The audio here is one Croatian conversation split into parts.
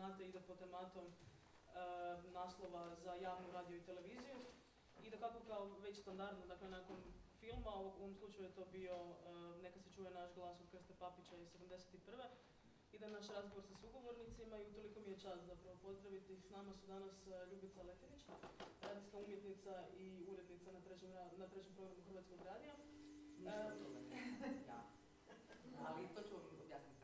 znate, ide pod tematom naslova za javnu radio i televiziju. I da kako kao već standardno, dakle nakon filma, u ovom slučaju je to bio Neka se čuje naš glas od Krste Papića iz 71. Ide naš razgovor sa sugovornicima i utoliko mi je čast zapravo pozdraviti. S nama su danas Ljubica Letinić, radijska umjetnica i urednica na trećem programu Hrvatskog radija. Ja. Ali to ću vam objasniti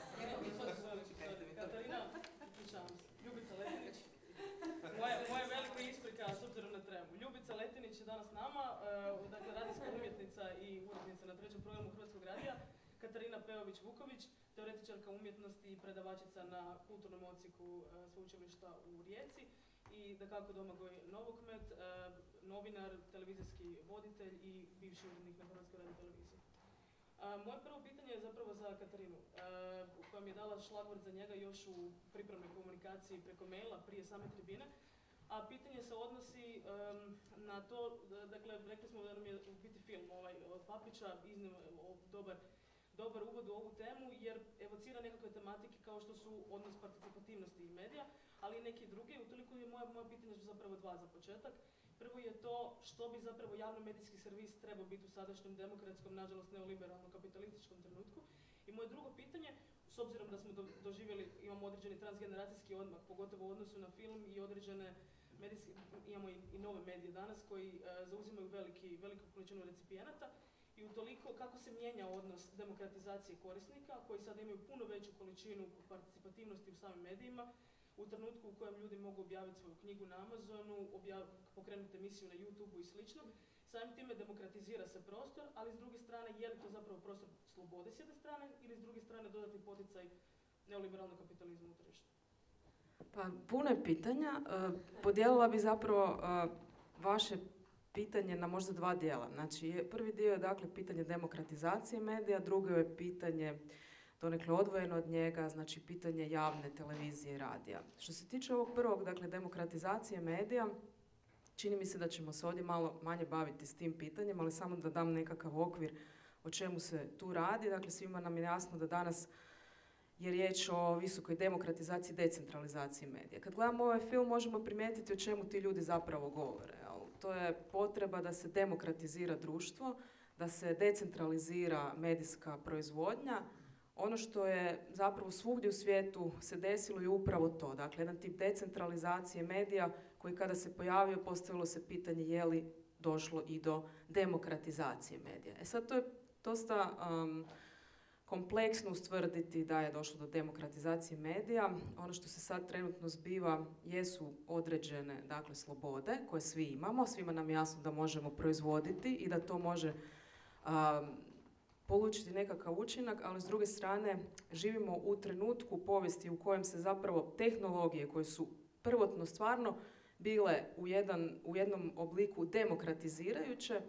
kasnije. Katarina, ispričavam se. Ljubica Letinić. Moja velika isprika s obzirom na tremu. Ljubica Letinić je danas s nama, dakle radijska umjetnica i urednica na trećem programu Hrvatskog radija. Katarina Pejović-Vuković, teoretičarka umjetnosti i predavačica na kulturnom odsjeku sveučilišta u Rijeci. I dakako Domagoj Novokmet, novinar, televizijski voditelj i bivši urednik na Hrvatskoj radioteleviziji. Moje prvo pitanje je zapravo za Katarinu, koja mi je dala šlagvort za njega još u pripremnoj komunikaciji preko maila prije same tribine. A pitanje se odnosi na to, dakle, rekli smo da nam je u biti film od Papića iznimno dobar uvod u ovu temu, jer evocira nekakve tematike kao što su odnos participativnosti i medija, ali i neki drugi. Utoliko je moja pitanja su zapravo dva za početak. Prvo je to što bi zapravo javno medijski servis trebao biti u sadašnjem demokratskom, nažalost neoliberalno-kapitalističkom trenutku. I moje drugo pitanje, s obzirom da smo doživjeli, imamo određeni transgeneracijski odmak, pogotovo u odnosu na film i određene medijske, imamo i nove medije danas koji zauzimaju veliku količinu recipijenata. I utoliko kako se mijenja odnos demokratizacije korisnika, koji sad imaju puno veću količinu participativnosti u samim medijima, u trenutku u kojem ljudi mogu objaviti svoju knjigu na Amazonu, pokrenuti emisiju na YouTubeu i slično. Samim time demokratizira se prostor, ali s druge strane je li to zapravo prostor slobode s jedne strane ili s druge strane dodatni poticaj neoliberalnog kapitalizma u tržištu? Pa puno je pitanja. Podijelila bi zapravo vaše pitanje na možda dva dijela. Znači, prvi dio je dakle pitanje demokratizacije medija, drugo je pitanje donekle odvojeno od njega, znači pitanje javne televizije i radija. Što se tiče ovog prvog, dakle demokratizacije medija, čini mi se da ćemo se ovdje malo manje baviti s tim pitanjem, ali samo da dam nekakav okvir o čemu se tu radi. Dakle, svima nam je jasno da danas je riječ o visokoj demokratizaciji i decentralizaciji medija. Kad gledamo ovaj film možemo primijetiti o čemu ti ljudi zapravo govore. To je potreba da se demokratizira društvo, da se decentralizira medijska proizvodnja. Ono što je zapravo svugdje u svijetu se desilo je upravo to. Dakle, jedan tip decentralizacije medija koji kada se pojavio postavilo se pitanje je li došlo i do demokratizacije medija. Sad to je dosta kompleksno ustvrditi da je došlo do demokratizacije medija. Ono što se sad trenutno zbiva jesu određene dakle, slobode koje svi imamo. Svima nam je jasno da možemo proizvoditi i da to može polučiti nekakav učinak, ali s druge strane živimo u trenutku povijesti u kojem se zapravo tehnologije koje su prvotno stvarno bile u jednom obliku demokratizirajuće,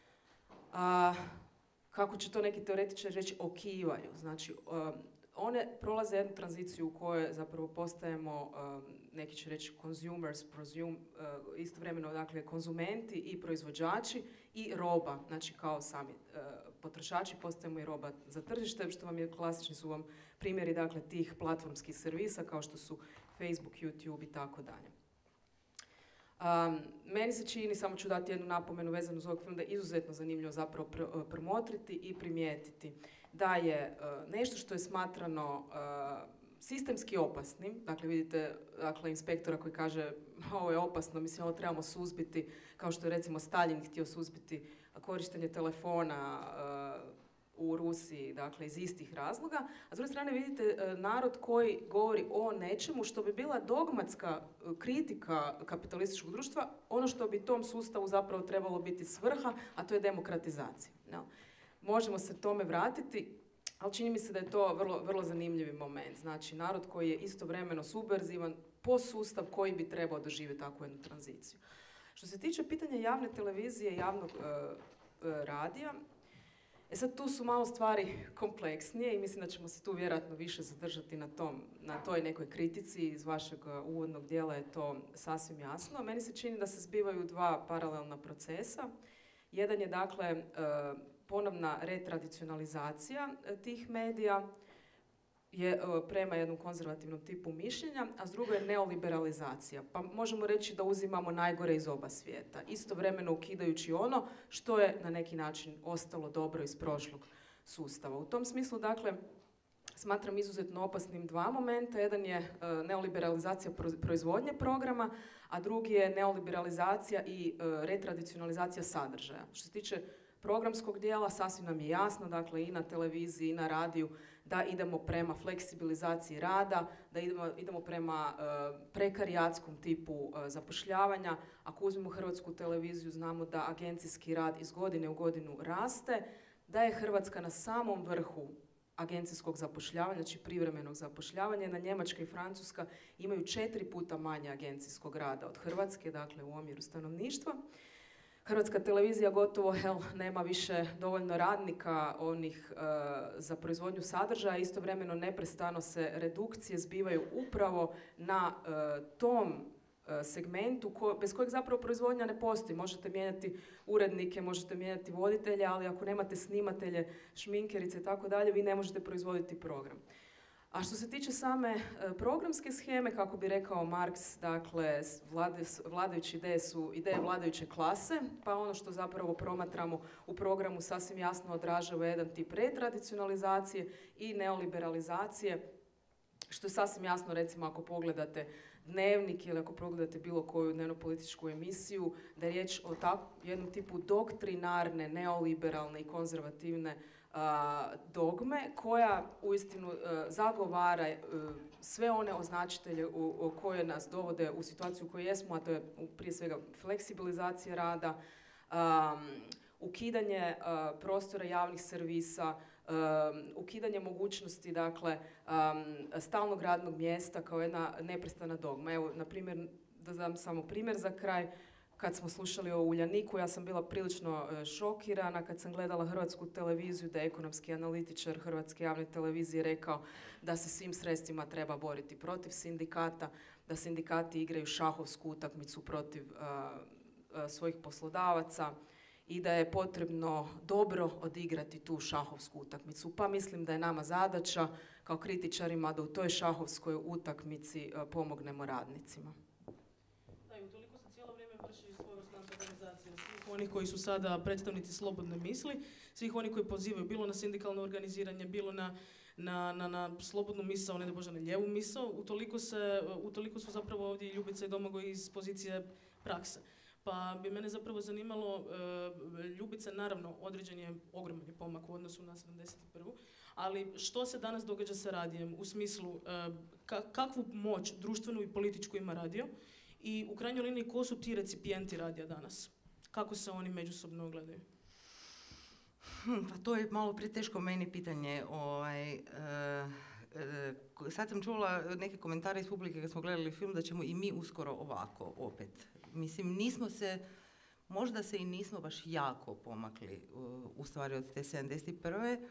kako će to neki teoretičari reći, okivaju. Znači, one prolaze jednu tranziciju u kojoj zapravo postajemo, neki će reći consumers, istovremeno dakle konzumenti i proizvođači i roba, znači kao sami potrošači postajemo i roba za tržište, što vam je klasični su vam primjeri dakle tih platformskih servisa kao što su Facebook, YouTube i tako dalje. Meni se čini, samo ću dati jednu napomenu vezanu uz ovog filma, da je izuzetno zanimljivo zapravo promotriti i primijetiti da je nešto što je smatrano sistemski opasnim, dakle vidite inspektora koji kaže ovo je opasno, mislim ovo trebamo suzbiti, kao što je recimo Staljin htio suzbiti korištenje telefona u Rusiji, dakle iz istih razloga, a s druge strane vidite narod koji govori o nečemu što bi bila dogmatska kritika kapitalističkog društva, ono što bi tom sustavu zapravo trebalo biti svrha, a to je demokratizacija. No, možemo se tome vratiti, ali čini mi se da je to vrlo zanimljivi moment. Znači, narod koji je istovremeno subverzivan, postsustav koji bi trebao doživjeti takvu jednu tranziciju. Što se tiče pitanja javne televizije i javnog radija, sad tu su malo stvari kompleksnije i mislim da ćemo se tu vjerojatno više zadržati na toj nekoj kritici. Iz vašeg uvodnog dijela je to sasvim jasno. Meni se čini da se zbivaju dva paralelna procesa. Jedan je dakle ponovna retradicionalizacija tih medija je prema jednom konzervativnom tipu mišljenja, a s drugo je neoliberalizacija. Pa možemo reći da uzimamo najgore iz oba svijeta, istovremeno ukidajući ono što je na neki način ostalo dobro iz prošlog sustava. U tom smislu, dakle, smatram izuzetno opasnim dva momenta. Jedan je neoliberalizacija proizvodnje programa, a drugi je neoliberalizacija i retradicionalizacija sadržaja. Što se tiče programskog dijela, sasvim nam je jasno, dakle, i na televiziji i na radiju, da idemo prema fleksibilizaciji rada, da idemo prema prekarijatskom tipu zapošljavanja. Ako uzmemo Hrvatsku televiziju, znamo da agencijski rad iz godine u godinu raste, da je Hrvatska na samom vrhu agencijskog zapošljavanja, znači privremenog zapošljavanja. Na Njemačka i Francuska imaju 4 puta manje agencijskog rada od Hrvatske, dakle u omjeru stanovništva. Hrvatska televizija gotovo nema više dovoljno radnika onih za proizvodnju sadržaja, istovremeno neprestano se redukcije zbivaju upravo na tom segmentu bez kojeg zapravo proizvodnja ne postoji. Možete mijenjati urednike, možete mijenjati voditelje, ali ako nemate snimatelje, šminkerice i tako dalje, vi ne možete proizvoditi program. A što se tiče same programske sheme, kako bi rekao Marx, dakle, vladajuće ideje su ideje vladajuće klase, pa ono što zapravo promatramo u programu sasvim jasno odražava jedan tip retradicionalizacije i neoliberalizacije, što je sasvim jasno, recimo, ako pogledate Dnevnik ili ako pogledate bilo koju dnevno-političku emisiju, da je riječ o jednom tipu doktrinarne, neoliberalne i konzervativne dogme koja uistinu zagovara sve one označitelje koje nas dovode u situaciju u kojoj jesmo, a to je prije svega fleksibilizacija rada, ukidanje prostora javnih servisa, ukidanje mogućnosti, dakle, stalnog radnog mjesta kao jedna neprestana dogma. Evo, na primjer, da dam samo primjer za kraj, kad smo slušali o Uljaniku, ja sam bila prilično šokirana kad sam gledala Hrvatsku televiziju, da je ekonomski analitičar Hrvatske javne televizije rekao da se svim sredstvima treba boriti protiv sindikata, da sindikati igraju šahovsku utakmicu protiv svojih poslodavaca i da je potrebno dobro odigrati tu šahovsku utakmicu. Pa mislim da je nama zadaća kao kritičarima da u toj šahovskoj utakmici pomognemo radnicima. Onih koji su sada predstavnici slobodne misli, svih onih koji pozivaju bilo na sindikalno organiziranje, bilo na slobodnu misao, ne da Bože, na lijevu misao, utoliko su zapravo ovdje Ljubica i Domagoj iz pozicije prakse. Pa bi mene zapravo zanimalo, Ljubica, naravno, određen je ogroman pomak u odnosu na 71. Ali što se danas događa sa radijem u smislu kakvu moć društvenu i političku ima radio i u krajnjoj liniji ko su ti recipijenti radija danas? Kako se oni međusobno gledaju? Pa to je malo preteško meni pitanje. Sad sam čula neke komentare iz publike kad smo gledali film da ćemo i mi uskoro ovako opet. Mislim, nismo se, možda se i nismo baš jako pomakli u stvari od te 71.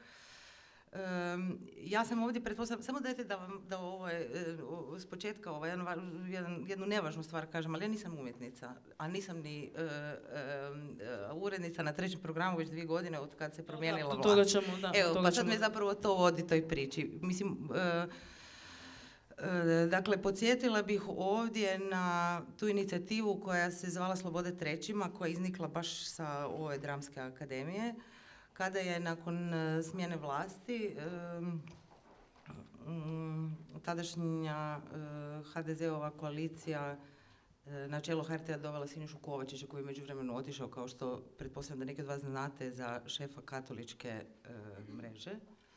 Ja sam ovdje pretpostavljam, samo dajte da ovo je s početka jednu nevažnu stvar kažem, ali ja nisam umjetnica, a nisam ni urednica na 3. programu već 2 godine od kad se promijenila vlast. Evo, pa sad me zapravo to vodi toj priči. Mislim, dakle, podsjetila bih ovdje na tu inicijativu koja se zvala Slobode trećima, koja je iznikla baš sa ove Dramske akademije, kada je nakon smjene vlasti tadašnja HDZ-ova koalicija na čelo HRT-a dovela Sinišu Kovačića, koji je u međuvremenu otišao, kao što pretpostavljam da neki od vas znate, za šefa katoličke mreže.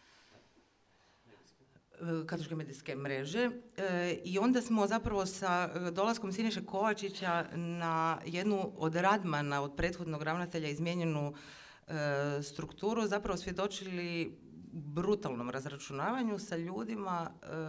Katoličke medijske mreže. I onda smo zapravo sa dolaskom Siniše Kovačića na jednu od Radmana, od prethodnog ravnatelja, izmijenjenu strukturu, zapravo svjedočili brutalnom razračunavanju sa ljudima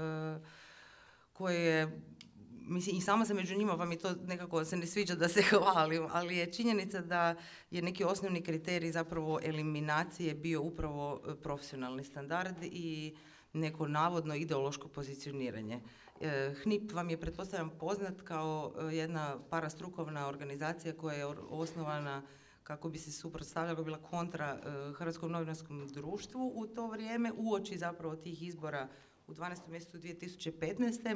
koje, mislim, i sama sam među njima, pa mi to nekako se ne sviđa da se hvalim, ali je činjenica da je neki osnovni kriterij zapravo eliminacije bio upravo profesionalni standard i neko navodno ideološko pozicioniranje. HNIP vam je, pretpostavljam, poznat kao jedna parastrukovna organizacija koja je osnovana kako bi se suprotstavljala, bila kontra Hrvatskom novinarskom društvu u to vrijeme, uoči zapravo tih izbora u 12. mjesecu 2015.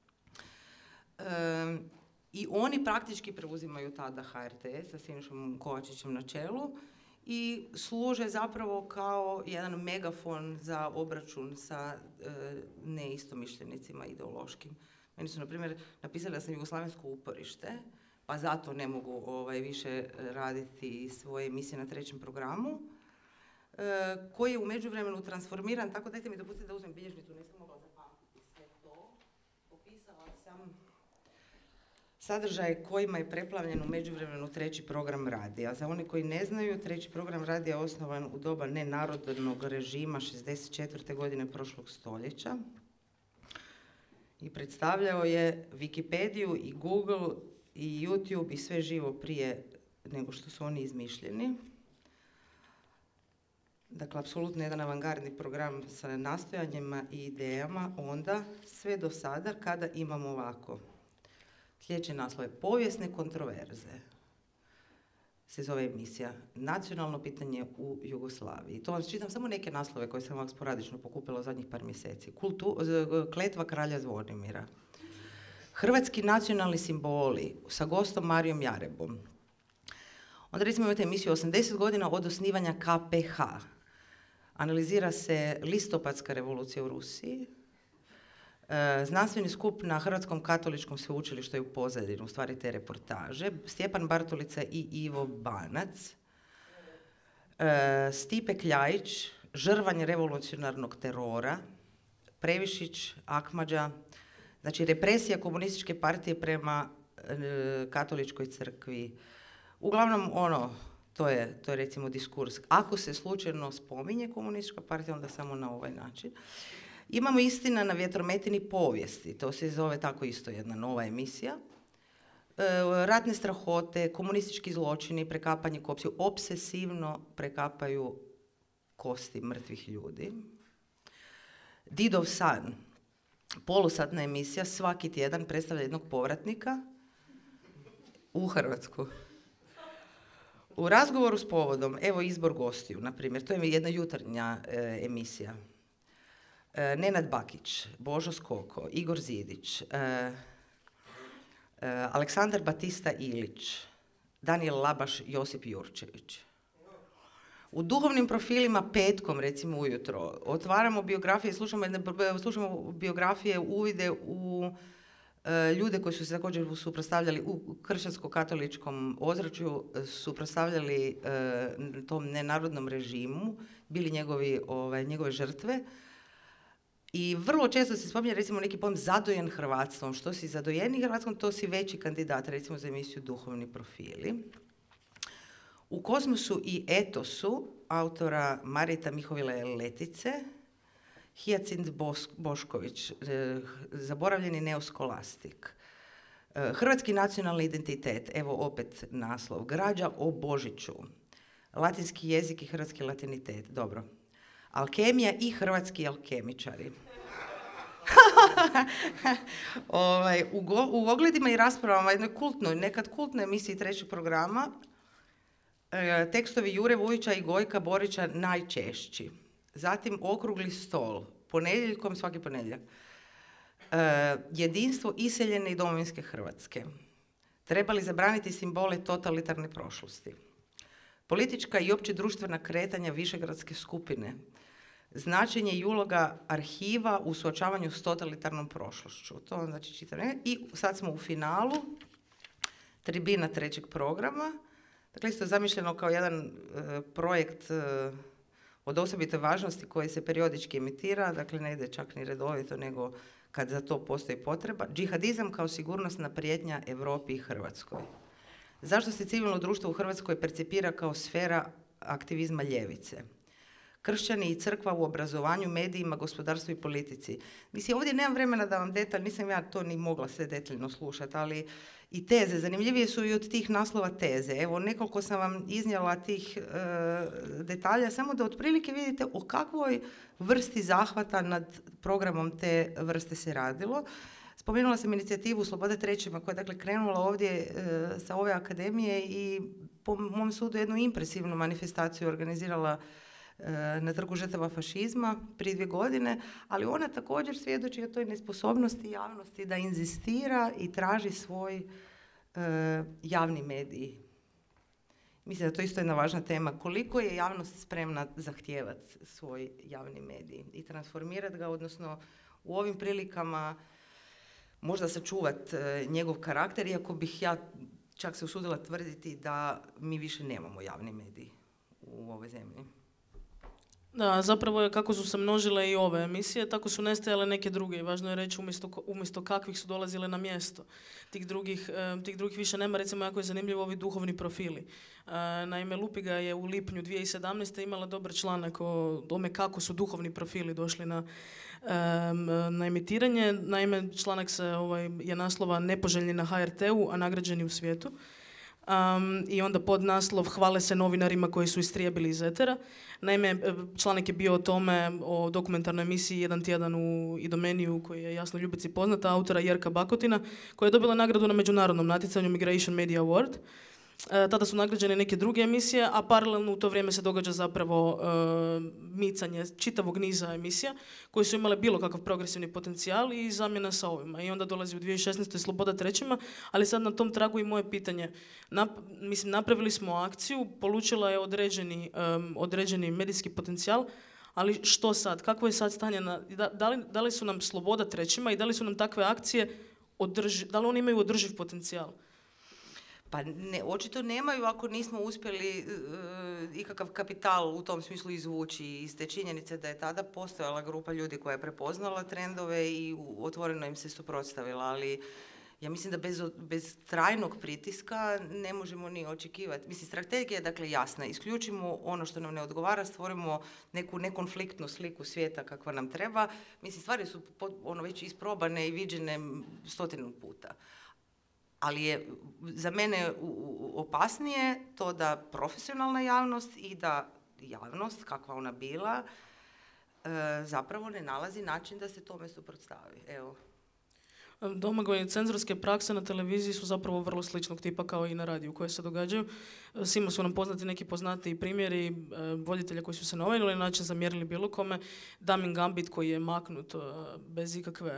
I oni praktički preuzimaju tada HRT sa Sinišom Kovačićem na čelu i služe zapravo kao jedan megafon za obračun sa neistomišljenicima ideološkim. Meni su, na primjer, napisali da sam jugoslavensko uporište, pa zato ne mogu više raditi svoje emisije na 3. programu, koji je u međuvremenu transformiran, tako dajte mi dopustite da uzmem bilježnicu, nisam mogla zapamtiti sve to. Popisala sam sadržaj kojima je preplavljen u međuvremenu 3. program radija. Za oni koji ne znaju, 3. program radija je osnovan u doba nenarodnog režima 64. godine prošlog stoljeća i predstavljao je Wikipediju i Google i YouTube i sve živo prije nego što su oni izmišljeni. Dakle, apsolutno jedan avangardni program sa nastojanjima i idejama, onda sve do sada kada imamo ovako. Sljedeći naslov je Povijesne kontroverze. Se zove emisija. Nacionalno pitanje u Jugoslaviji. To vam čitam samo neke naslove koje sam ovak sporadično pokupila u zadnjih par mjeseci. Kletva kralja Zvonimira. Hrvatski nacionalni simboli sa gostom Marijom Jarebom. Onda recimo imate emisiju 80 godina od osnivanja KPH. Analizira se listopadska revolucija u Rusiji, znanstveni skup na Hrvatskom katoličkom sveučilištu je u pozadini, u stvari te reportaže, Stjepan Bartolica i Ivo Banac, Stipe Kljajić, žrvanj revolucionarnog terora, Previšić, Akmadža, znači represija komunističke partije prema katoličkoj crkvi. Uglavnom to je recimo diskurs. Ako se slučajno spominje komunistička partija, onda samo na ovaj način. Imamo Istina na vjetrometini povijesti, to se zove tako isto jedna nova emisija. Ratne strahote, komunistički zločini, prekapanje kopsiju, obsesivno prekapaju kosti mrtvih ljudi. Didov san, polusatna emisija, svaki tjedan predstavlja jednog povratnika u Hrvatsku. U razgovoru s povodom, evo izbor gostiju, na primjer, to je jedna jutarnja emisija. Nenad Bakić, Božo Skoko, Igor Zidić, Aleksandar Batista Ilić, Danijel Labaš, Josip Jurčević. U duhovnim profilima petkom, recimo ujutro, otvaramo biografije, slušamo biografije, uvide u ljude koji su se također suprotstavljali u kršćansko-katoličkom ozračju, suprotstavljali tom nenarodnom režimu, bili njegove žrtve. I vrlo često se spominje, recimo, neki pojem zadojen hrvatstvom. Što si zadojeni hrvatskom, to si veći kandidat, recimo za emisiju Duhovni profili. U Kosmosu i etosu autora Marita Mihovile Letice, Hijacint Bošković, zaboravljeni neoskolastik. Hrvatski nacionalni identitet, evo opet naslov, građa o Božiću, latinski jezik i hrvatski latinitet, dobro. Alkemija i hrvatski alkemičari. U ogledima i raspravama jednoj kultnoj, nekad kultnoj emisiji 3. programa, tekstovi Jure Vujića i Gojka Borića najčešći. Zatim okrugli stol, ponedjeljkom, svaki ponedjeljak. Jedinstvo iseljene i domovinske Hrvatske. Treba li zabraniti simbole totalitarne prošlosti? Politička i opće društvena kretanja Višegradske skupine. Značenje i uloga arhiva u suočavanju s totalitarnom prošlošću. To znači čitam. I sad smo u finalu, tribina 3. programa. Dakle, isto je zamišljeno kao jedan projekt od osobite važnosti koji se periodički emitira, dakle ne ide čak ni redovito, nego kad za to postoji potreba. Džihadizam kao sigurnosna prijetnja Europi i Hrvatskoj. Zašto se civilno društvo u Hrvatskoj percipira kao sfera aktivizma ljevice? Kršćani i crkva u obrazovanju, medijima, gospodarstvu i politici. Mislim, ovdje nemam vremena da vam detaljno, nisam ja to ni mogla sve detaljno slušati, ali i teze, zanimljivije su i od tih naslova teze. Evo, nekoliko sam vam iznijela tih detalja, samo da otprilike vidite o kakvoj vrsti zahvata nad programom te vrste se radilo. Spomenula sam inicijativu Sloboda trećima koja je dakle krenula ovdje sa ove akademije i po mom sudu jednu impresivnu manifestaciju organizirala na Trgu žrtava fašizma prije 2 godine, ali ona također svjedoči o toj nesposobnosti javnosti da inzistira i traži svoj javni medij. Mislim da to isto jedna važna tema. Koliko je javnost spremna zahtijevati svoj javni medij i transformirati ga, odnosno u ovim prilikama možda sačuvati njegov karakter, iako bih ja čak se usudila tvrditi da mi više nemamo javni medij u ovoj zemlji. Da, zapravo je kako su se množile i ove emisije, tako su nestajale neke druge. I važno je reći umjesto kakvih su dolazile na mjesto. Tih drugih više nema. Recimo, jako je zanimljivo ovi duhovni profili. Naime, Lupiga je u lipnju 2017. imala dobar članak o tome kako su duhovni profili došli na emitiranje. Naime, članak je naslova Nepoželjni na HRT-u, a nagrađeni u svijetu. I onda pod naslov hvale se novinarima koji su istrijebili iz etera. Naime, članak je bio o tome, o dokumentarnoj emisiji Jedan tjedan u Idomeniju, koji je jasno Ljubici poznata, autora Jerka Bakotina, koja je dobila nagradu na međunarodnom natjecanju Migration Media Award. Tada su nagrađene neke druge emisije, a paralelno u to vrijeme se događa zapravo micanje čitavog niza emisija koje su imale bilo kakav progresivni potencijal i zamjena sa ovima. I onda dolazi u 2016. Sloboda trećima, ali sad na tom tragu i moje pitanje. Napravili smo akciju, polučila je određeni medijski potencijal, ali što sad? Kakvo je sad stanje? Da li su nam Sloboda trećima i da li su nam takve akcije, da li oni imaju održiv potencijal? Pa ne, očito nemaju ako nismo uspjeli ikakav kapital u tom smislu izvući iz te činjenice da je tada postojala grupa ljudi koja je prepoznala trendove i otvoreno im se suprotstavila, ali ja mislim da bez trajnog pritiska ne možemo ni očekivati. Mislim, strategija je dakle jasna. Isključimo ono što nam ne odgovara, stvorimo neku nekonfliktnu sliku svijeta kakva nam treba. Mislim, stvari su već isprobane i viđene 100 puta. Ali je za mene opasnije to da profesionalna javnost i da javnost, kakva ona bila, zapravo ne nalazi način da se tome suprotstavi. Evo. Domagoj, cenzorske prakse na televiziji su zapravo vrlo sličnog tipa kao i na radiju koje se događaju. Svima su nam poznati neki poznatiji primjeri voditelja koji su se na ovaj način zamjerili bilo kome. Damien Gambit koji je maknut bez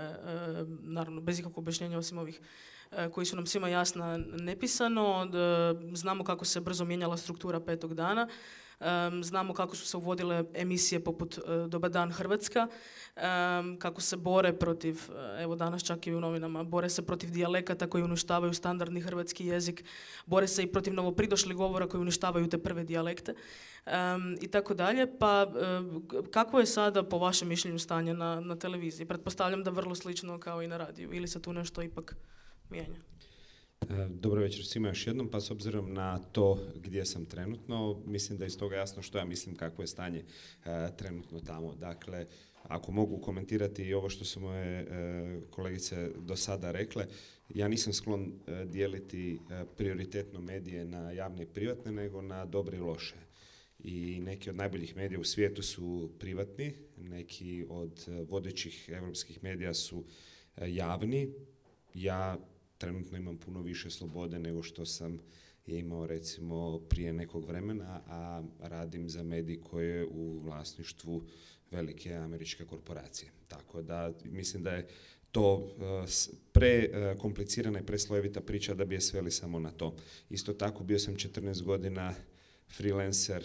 ikakvog objašnjenja osim ovih koji su nam svima jasna nepisano. Znamo kako se brzo mijenjala struktura Petog dana. Znamo kako su se uvodile emisije poput Dobar dan Hrvatska, kako se bore protiv, evo danas čak i u novinama, bore se protiv dijalekata koji uništavaju standardni hrvatski jezik, bore se i protiv novopridošlih govora koji uništavaju te prve dijalekte i tako dalje. Pa kako je sada po vašem mišljenju stanje na televiziji? Pretpostavljam da vrlo slično kao i na radiju, ili se tu nešto ipak mijenja? Dobro večer svima još jednom, pa s obzirom na to gdje sam trenutno, mislim da je iz toga jasno što ja mislim kakvo je stanje trenutno tamo. Dakle, ako mogu komentirati i ovo što su moje kolegice do sada rekle, ja nisam sklon dijeliti prioritetno medije na javne i privatne, nego na dobre i loše. I neki od najboljih medija u svijetu su privatni, neki od vodećih europskih medija su javni. Ja trenutno imam puno više slobode nego što sam je imao recimo prije nekog vremena, a radim za medij koji je u vlasništvu velike američke korporacije. Tako da mislim da je to prekomplicirana i preslojevita priča da bi je sveli samo na to. Isto tako bio sam 14 godina freelancer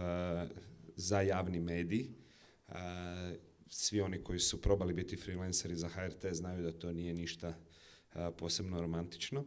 za javni medij. Svi oni koji su probali biti freelanceri za HRT znaju da to nije ništa posebno romantično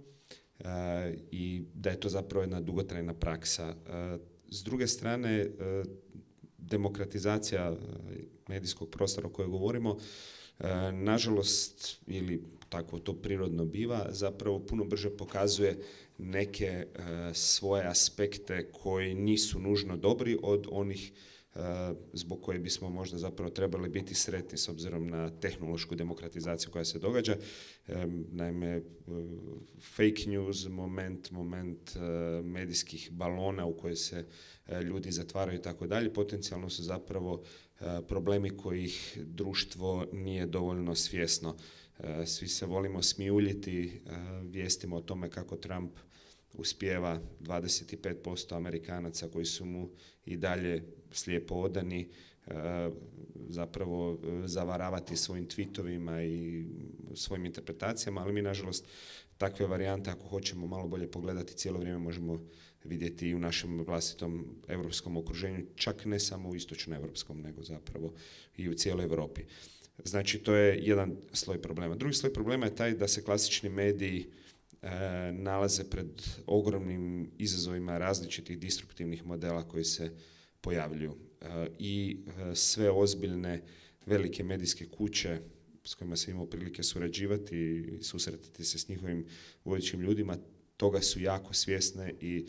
i da je to zapravo jedna dugotrajna praksa. S druge strane, demokratizacija medijskog prostora o kojoj govorimo, nažalost, ili tako to prirodno biva, zapravo puno brže pokazuje neke svoje aspekte koji nisu nužno dobri od onih zbog koje bismo možda zapravo trebali biti sretni s obzirom na tehnološku demokratizaciju koja se događa. Naime, fake news, moment medijskih balona u koje se ljudi zatvaraju i tako dalje, potencijalno su zapravo problemi kojih društvo nije dovoljno svjesno. Svi se volimo smijuljiti, vijestimo o tome kako Trump uspijeva 25% Amerikanaca koji su mu i dalje slijepo odani, zapravo zavaravati svojim tweetovima i svojim interpretacijama, ali mi nažalost takve varijante, ako hoćemo malo bolje pogledati, cijelo vrijeme možemo vidjeti i u našem vlastitom europskom okruženju, čak ne samo u istočnoevropskom, nego zapravo i u cijeloj Europi. Znači, to je jedan sloj problema. Drugi sloj problema je taj da se klasični mediji nalaze pred ogromnim izazovima različitih disruptivnih modela koji se pojavljuju. I sve ozbiljne velike medijske kuće s kojima se imao prilike surađivati i susretati se s njihovim vodećim ljudima, toga su jako svjesne i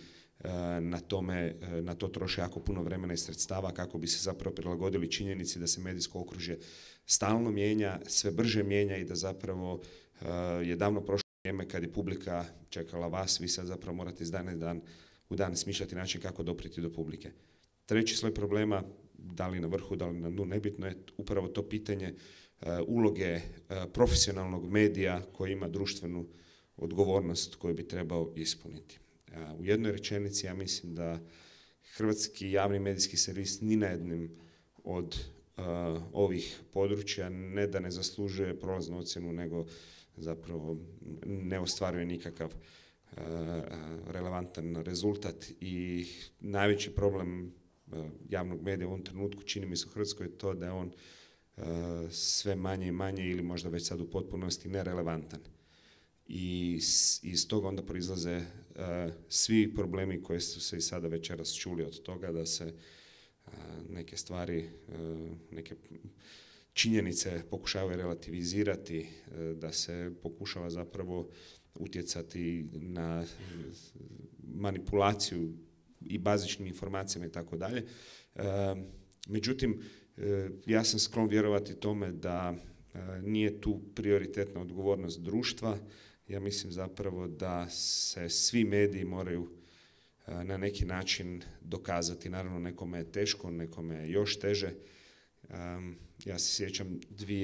na to troše jako puno vremena i sredstava kako bi se zapravo prilagodili činjenici da se medijsko okružje stalno mijenja, sve brže mijenja i da zapravo je davno prošlo vrijeme kad je publika čekala vas, vi sad zapravo morate iz dana u dan smišljati način kako doprijeti do publike. Treći sloj problema, da li na vrhu, da li na dnu, nebitno je upravo to pitanje uloge profesionalnog medija koji ima društvenu odgovornost koju bi trebao ispuniti. U jednoj rečenici ja mislim da hrvatski javni medijski servis ni na jednim od ovih područja ne da ne zaslužuje prolaznu ocjenu, nego zapravo ne ostvaruje nikakav relevantan rezultat i najveći problem javnog medija u ovom trenutku, čini mi se u Hrvatskoj, je to da je on sve manje i manje ili možda već sad u potpunosti nerelevantan. I iz toga onda proizlaze svi problemi koji su se i sada večeras čuli od toga da se neke stvari, neke činjenice pokušavaju relativizirati, da se pokušava zapravo utjecati na manipulaciju i bazičnim informacijama i tako dalje. Međutim, ja sam sklon vjerovati tome da nije tu prioritetna odgovornost društva. Ja mislim zapravo da se svi mediji moraju na neki način dokazati. Naravno, nekome je teško, nekome je još teže. Ja se sjećam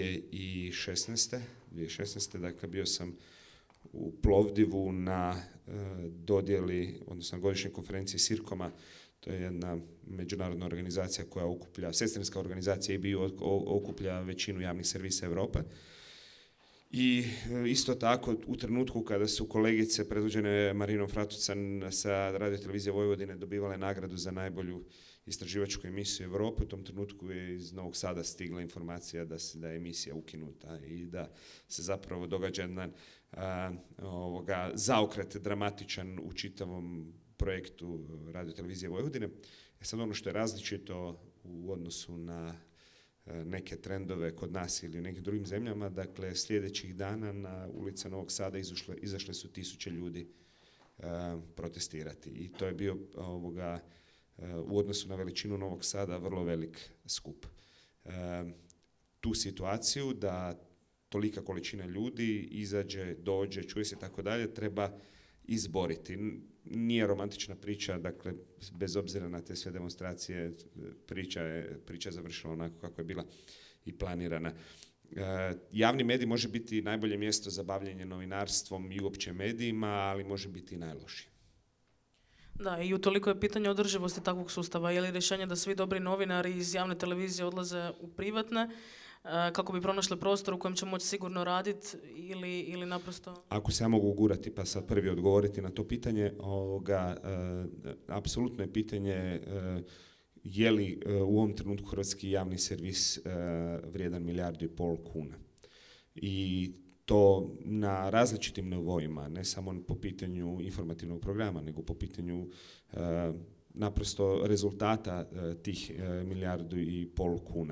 2016. Dakle, bio sam u Plovdivu na dodjeli, odnosno godišnjoj konferenciji Sirkoma. To je jedna međunarodna organizacija koja okuplja, sestrinska organizacija i bio okuplja većinu javnih servisa Europe. I isto tako, u trenutku kada su kolegice predvođene Marinom Fratucan sa Radiotelevizije Vojvodine dobivale nagradu za najbolju istraživačku emisiju Europe, u tom trenutku je iz Novog Sada stigla informacija da je emisija ukinuta i da se zapravo događa jedan zaokret dramatičan u čitavom projektu Radiotelevizije Vojvodine. Sad ono što je različito u odnosu na neke trendove kod nas ili u nekim drugim zemljama, dakle sljedećih dana na ulice Novog Sada izašle su 1000 ljudi protestirati i to je bio u odnosu na veličinu Novog Sada vrlo velik skup. Tu situaciju da tolika količina ljudi izađe, dođe, čuje se i tako dalje, treba izboriti. Nije romantična priča, dakle, bez obzira na te sve demonstracije, priča je završila onako kako je bila i planirana. Javni medij može biti najbolje mjesto za bavljenje novinarstvom i uopće medijima, ali može biti i najlošije. Da, i utoliko je pitanje održivosti takvog sustava. Je li rješenje da svi dobri novinari iz javne televizije odlaze u privatne, kako bi pronašli prostor u kojem će moći sigurno raditi ili naprosto... Ako se ja mogu ugurati pa sad prvi odgovoriti na to pitanje, apsolutno je pitanje je li u ovom trenutku hrvatski javni servis vrijedan 1,5 milijardu kuna. I to na različitim nivoima, ne samo po pitanju informativnog programa, nego po pitanju naprosto rezultata tih 1,5 milijardu kuna.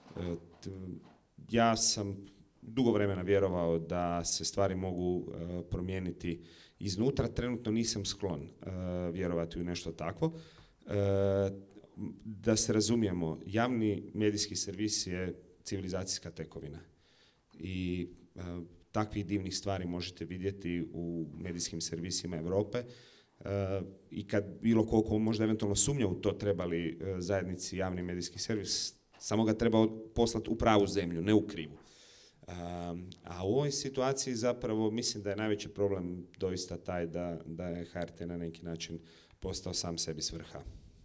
Ja sam dugo vremena vjerovao da se stvari mogu promijeniti iznutra. Trenutno nisam sklon vjerovati u nešto takvo. Da se razumijemo, javni medijski servis je civilizacijska tekovina. I takvih divnih stvari možete vidjeti u medijskim servisima Europe. I kad bilo koliko možda eventualno sumnja u to treba li zajednici javni medijski servis, samo ga treba poslati u pravu zemlju, ne u krivu. A u ovoj situaciji zapravo mislim da je najveći problem doista taj da je HRT na neki način postao sam sebi svrha.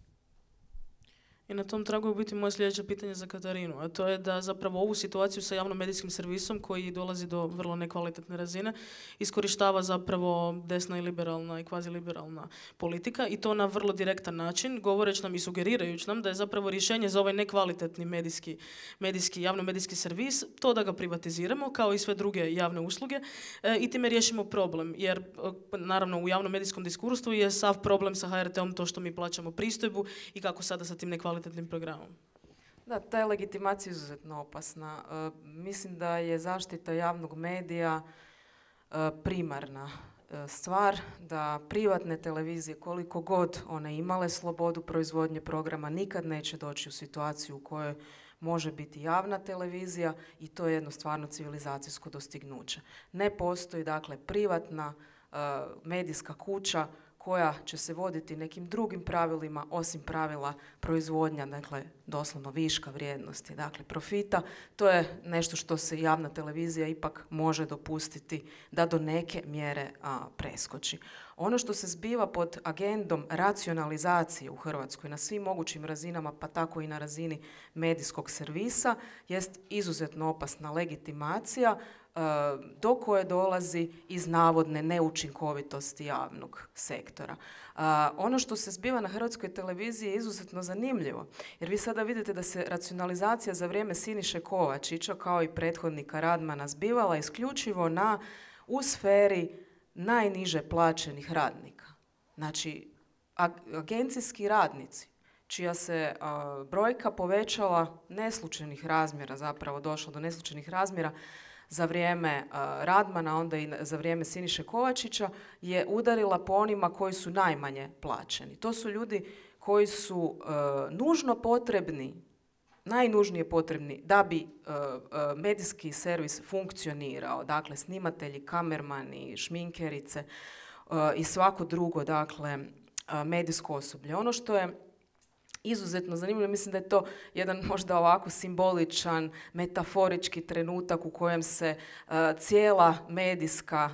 I na tom tragu je biti moje sljedeće pitanje za Katarinu, a to je da zapravo ovu situaciju sa javno-medijskim servisom koji dolazi do vrlo nekvalitetne razine iskorištava zapravo desna i liberalna i kvaziliberalna politika i to na vrlo direktan način, govoreći nam i sugerirajući nam da je zapravo rješenje za ovaj nekvalitetni javno-medijski servis to da ga privatiziramo kao i sve druge javne usluge i time riješimo problem. Jer naravno u javno-medijskom diskursu je sav problem sa HRT-om to što mi plaćamo pristojbu i kako sada sa tim nekvalitetnim programom. Da, ta je legitimacija izuzetno opasna. Mislim da je zaštita javnog medija primarna stvar, da privatne televizije, koliko god one imale slobodu proizvodnje programa, nikad neće doći u situaciju u kojoj može biti javna televizija i to je jedno stvarno civilizacijsko dostignuće. Ne postoji, dakle, privatna medijska kuća koja će se voditi nekim drugim pravilima osim pravila proizvodnja, dakle doslovno viška vrijednosti, dakle profita. To je nešto što se javna televizija ipak može dopustiti da do neke mjere preskoči. Ono što se zbiva pod agendom racionalizacije u Hrvatskoj na svim mogućim razinama, pa tako i na razini medijskog servisa, jest izuzetno opasna legitimacija do koje dolazi iz navodne neučinkovitosti javnog sektora. Ono što se zbiva na Hrvatskoj televiziji je izuzetno zanimljivo, jer vi sada vidite da se racionalizacija za vrijeme Siniše Kovačića, kao i prethodnika Radmana, zbivala isključivo u sferi najniže plaćenih radnika. Znači, agencijski radnici, čija se brojka povećala neslučajnih razmjera, zapravo došla do neslučajnih razmjera, za vrijeme Radmana, onda i za vrijeme Siniše Kovačića, je udarila po onima koji su najmanje plaćeni. To su ljudi koji su nužno potrebni, najnužnije potrebni da bi medijski servis funkcionirao. Dakle, snimatelji, kamermani, šminkerice i svako drugo, dakle, medijsko osoblje. Ono što je izuzetno zanimljivo, mislim da je to jedan možda ovako simboličan, metaforički trenutak u kojem se cijela medijska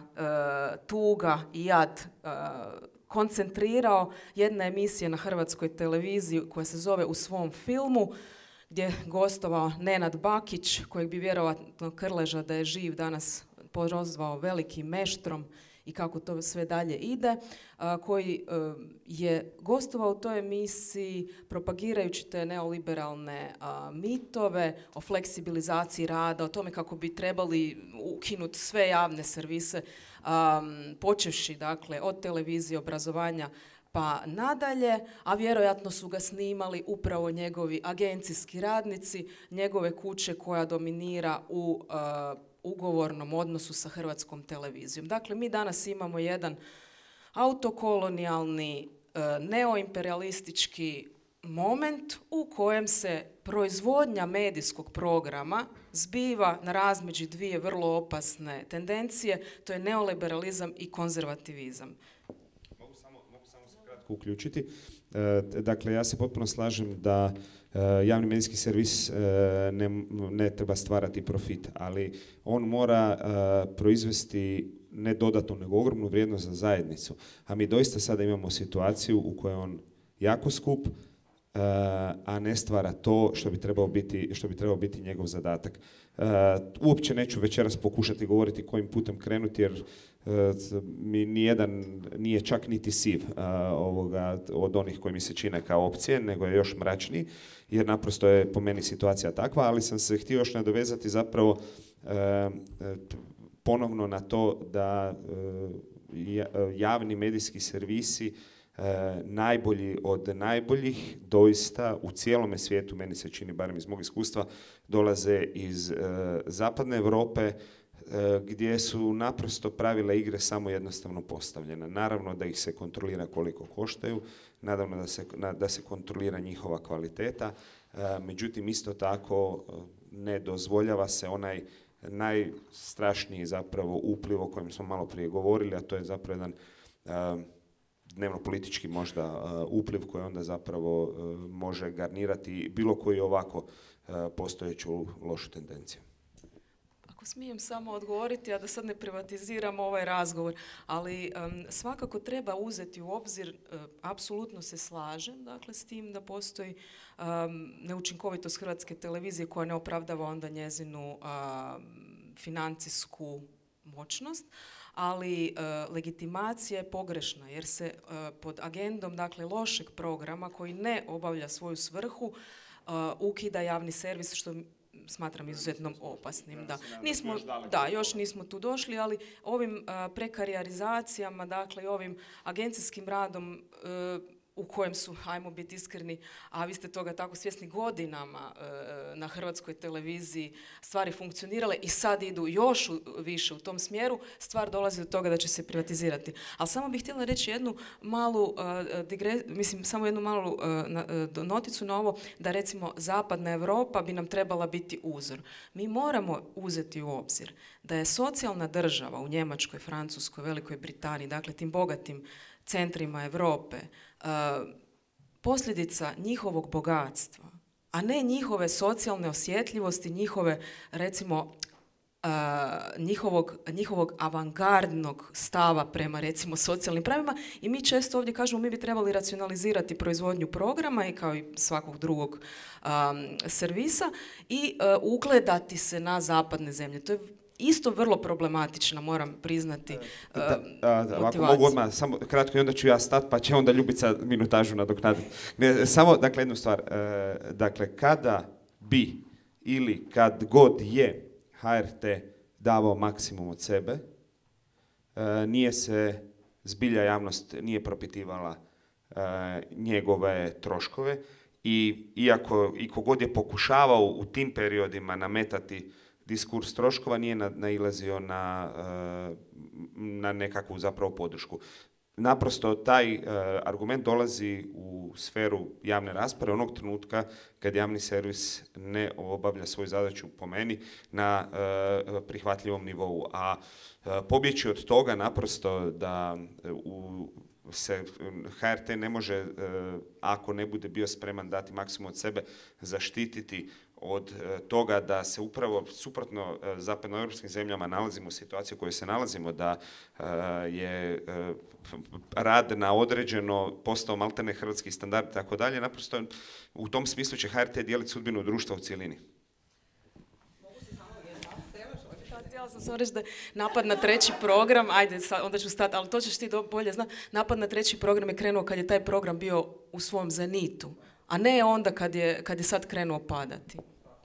tuga i jad koncentrirao. Jedna emisija na Hrvatskoj televiziji koja se zove U svom filmu, gdje je gostovao Nenad Bakić, kojeg bi vjerojatno Krleža da je živ danas prozvao velikim meštrom i kako to sve dalje ide, koji je gostovao u toj emisiji propagirajući te neoliberalne mitove o fleksibilizaciji rada, o tome kako bi trebali ukinuti sve javne servise, počevši dakle od televizije, obrazovanja pa nadalje, a vjerojatno su ga snimali upravo njegovi agencijski radnici, njegove kuće koja dominira u ugovornom odnosu sa Hrvatskom televizijom. Dakle, mi danas imamo jedan autokolonijalni, neoimperialistički moment u kojem se proizvodnja medijskog programa zbiva na razmeđi dvije vrlo opasne tendencije, to je neoliberalizam i konzervativizam. Mogu samo se kratko uključiti. Dakle, ja se potpuno slažem da javni medijski servis ne treba stvarati profit, ali on mora proizvesti ne dodatnu, nego ogromnu vrijednost za zajednicu. A mi doista sada imamo situaciju u kojoj on jako skup, a ne stvara to što bi trebao biti njegov zadatak. Uopće neću večeras pokušati govoriti kojim putem krenuti, jer mi nijedan nije čak niti siv od onih koji mi se čine kao opcije, nego je još mračniji, jer naprosto je po meni situacija takva, ali sam se htio još nadovezati zapravo ponovno na to da javni medijski servisi najbolji od najboljih doista u cijelome svijetu, meni se čini, barem iz mog iskustva, dolaze iz zapadne Europe, gdje su naprosto pravila igre samo jednostavno postavljena. Naravno da ih se kontrolira koliko koštaju, naravno da se kontrolira njihova kvaliteta, međutim isto tako ne dozvoljava se onaj najstrašniji zapravo upliv o kojem smo malo prije govorili, a to je zapravo jedan dnevno-politički možda upliv koji onda zapravo može garnirati bilo koju ovako postojeću lošu tendenciju. Ako smijem samo odgovoriti, a da sad ne privatiziramo ovaj razgovor, ali svakako treba uzeti u obzir, apsolutno se slažem, dakle, s tim da postoji neučinkovitost Hrvatske televizije koja ne opravdava onda njezinu financijsku moćnost, ali legitimacija je pogrešna jer se pod agendom, dakle, lošeg programa koji ne obavlja svoju svrhu ukida javni servis, što smatram izuzetno opasnim. Još nismo tu došli, ali ovim prekarijarizacijama, dakle, ovim agencijskim radom u kojem su, ajmo biti iskreni, a vi ste toga tako svjesni, godinama na Hrvatskoj televiziji stvari funkcionirale i sad idu još više u tom smjeru, stvar dolazi do toga da će se privatizirati. Ali samo bih htjela reći jednu malu samo jednu malu noticu na ovo, da recimo zapadna Europa bi nam trebala biti uzor. Mi moramo uzeti u obzir da je socijalna država u Njemačkoj, Francuskoj, Velikoj Britaniji, dakle tim bogatim centrima Europe, posljedica njihovog bogatstva, a ne njihove socijalne osjetljivosti, njihove, recimo, njihovog avangardnog stava prema, recimo, socijalnim pravima. I mi često ovdje kažemo mi bi trebali racionalizirati proizvodnju programa i kao i svakog drugog servisa i ugledati se na zapadne zemlje. To je isto vrlo problematična, moram priznati, motivacija. Ako mogu odmah, samo kratko i onda ću ja stati, pa će onda Ljubica minutažu nadoknaditi. Samo, dakle, jednu stvar. Dakle, kada bi ili kad god je HRT davao maksimum od sebe, nije se zbilja javnost nije propitivala njegove troškove i iako i kogod je pokušavao u tim periodima nametati diskurs troškova, nije nailazio na nekakvu zapravo podršku. Naprosto taj argument dolazi u sferu javne rasprave onog trenutka kad javni servis ne obavlja svoju zadaću, po meni, na prihvatljivom nivou. A pobjeći od toga naprosto da se HRT ne može, ako ne bude bio spreman dati maksimum od sebe, zaštititi od toga da se upravo suprotno zapadnoeuropskim zemljama nalazimo u situaciji u kojoj se nalazimo, da je rad na određeno postao maltene hrvatski standard i tako dalje. Naprosto u tom smislu će HRT dijeliti sudbinu društva u cjelini. Htjela sam samo reći da je napad na treći program, ajde, onda ću stati, ali to ćeš ti bolje znati, napad na treći program je krenuo kad je taj program bio u svom zenitu, a ne onda kad je sad krenuo padati.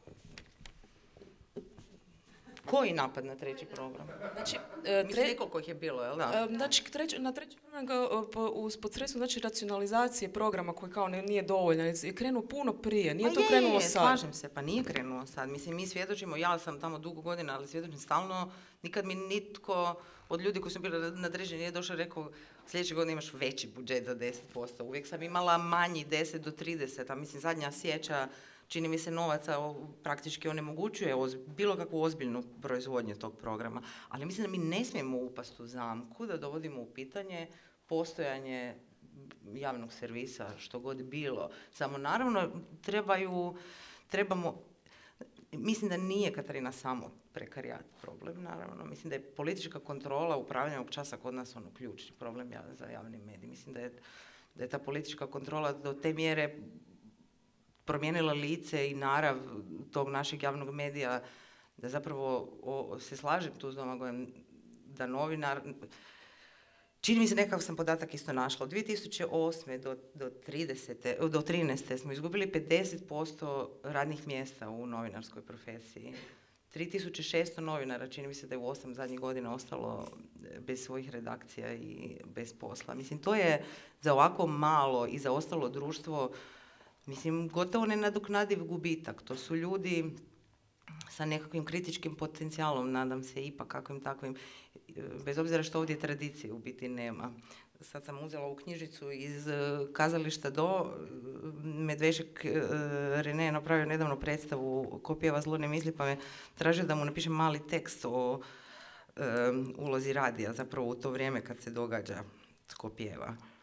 Koji napad na treći program? Znači, koliko ih je bilo, jel da? Znači, na treći program pod sredstvom, znači, racionalizacije programa koji kao nije dovoljno, je krenuo puno prije, nije to krenulo sad. Slažem se, pa nije krenulo sad. Mislim, mi svjedočimo, ja sam tamo dugo godina, ali svjedočim stalno, nikad mi nitko od ljudi koji su bili nadređeni nije došao i rekao sljedeće godine imaš veći budžet za 10%. Uvijek sam imala manji 10 do 30, a mislim zadnja sjeća, čini mi se, novaca praktički onemogućuje bilo kakvu ozbiljnu proizvodnju tog programa. Ali mislim da mi ne smijemo upasti u zamku da dovodimo u pitanje postojanje javnog servisa, što god bilo. Samo naravno trebamo, mislim da nije, Katarina, samo prekarijat problem, naravno. Mislim da je politička kontrola upravljanja ovog časa kod nas ključni problem za javni medij. Mislim da je ta politička kontrola do te mjere promijenila lice i narav tog našeg javnog medija, da zapravo se slažem tu s Domagojem, da novinar... Čini mi se, nekakav sam podatak isto našla. Od 2008. do 2013. smo izgubili 50% radnih mjesta u novinarskoj profesiji. 3600 novinara, čini mi se da je u 8 zadnjih godina ostalo bez svojih redakcija i bez posla. Mislim, to je za ovako malo i za ostalo društvo, mislim, gotovo nenadoknadiv gubitak. To su ljudi sa nekakvim kritičkim potencijalom, nadam se, ipak kakvim takvim, bez obzira što ovdje tradicije u biti nema. Sad sam uzela ovu knjižicu iz Kazališta Do. Medvešek Rene je napravio nedavno predstavu Ko pjeva zlo ne misli, pa me tražio da mu napišem mali tekst o ulozi radija, zapravo u to vrijeme kad se događa Ko pjeva.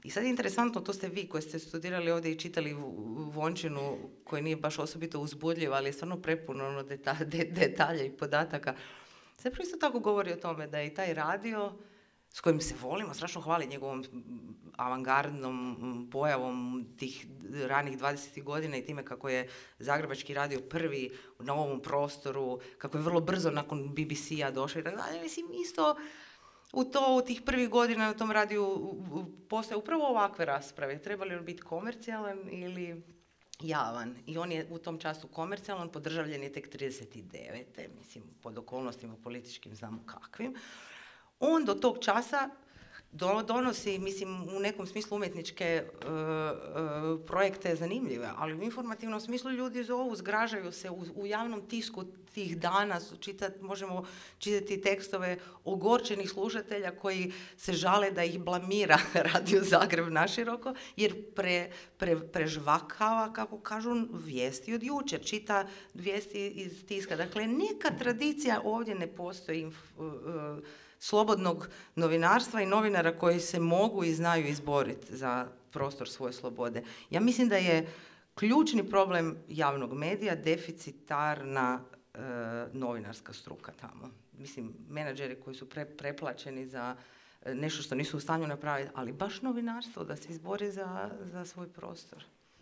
I sad je interesantno, to ste vi koji ste studirali ovdje i čitali Vončinu, koji nije baš osobito uzbudljiv, ali je stvarno prepuno detalja i podataka. Zapravo isto tako govori o tome da je i taj radio, s kojim se volimo, strašno hvali njegovom avangardnom pojavom tih ranih 20. godina i time kako je Zagrebački radio prvi na ovom prostoru, kako je vrlo brzo nakon BBC-a došao i tako dalje. Mislim, isto u tih prvih godina na tom radiju postoje upravo ovakve rasprave. Treba li on biti komercijalan ili javan? I on je u tom času komercijalan, podržavljen je tek 39. Mislim, pod okolnostima političkim znamo kakvim. On do tog časa donosi, mislim, u nekom smislu umjetničke projekte zanimljive, ali u informativnom smislu ljudi zovu, zgražaju se u javnom tisku tih dana, možemo čitati tekstove ogorčenih slušatelja koji se žale da ih blamira Radio Zagreb naširoko, jer prežvakava, kako kažu, vijesti od jučer, čita vijesti iz tiska. Dakle, neka tradicija ovdje ne postoji slobodnog novinarstva i novinara koji se mogu i znaju izboriti za prostor svoje slobode. Ja mislim da je ključni problem javnog medija deficitarna novinarska struka tamo. Mislim, menadžeri koji su preplaćeni za nešto što nisu u stanju napraviti, ali baš novinarstvo da se izbori za svoj prostor.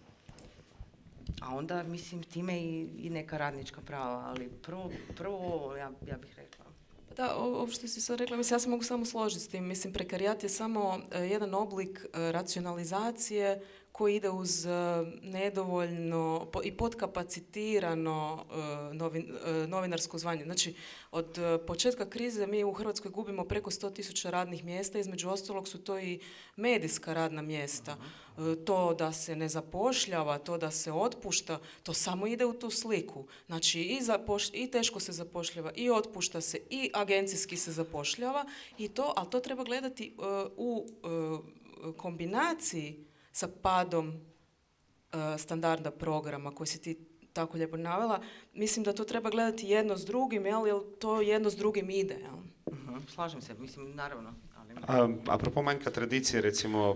A onda, mislim, time i neka radnička prava, ali prvo ja bih rekla. Da, ovo što si sad rekla, mislim, ja se mogu samo složiti s tim. Mislim, prekarijat je samo jedan oblik racionalizacije koji ide uz nedovoljno i podkapacitirano novinarsko zvanje. Znači, od početka krize mi u Hrvatskoj gubimo preko 100.000 radnih mjesta, između ostalog su to i medijska radna mjesta. To da se ne zapošljava, to da se otpušta, to samo ide u tu sliku. Znači, i teško se zapošljava, i otpušta se, i agencijski se zapošljava, ali to treba gledati u kombinaciji sa padom standarda programa koji si ti tako lijepo navela. Mislim da to treba gledati jedno s drugim, jer to jedno s drugim ide. Slažem se, mislim, naravno. Apropo manjka tradicije, recimo,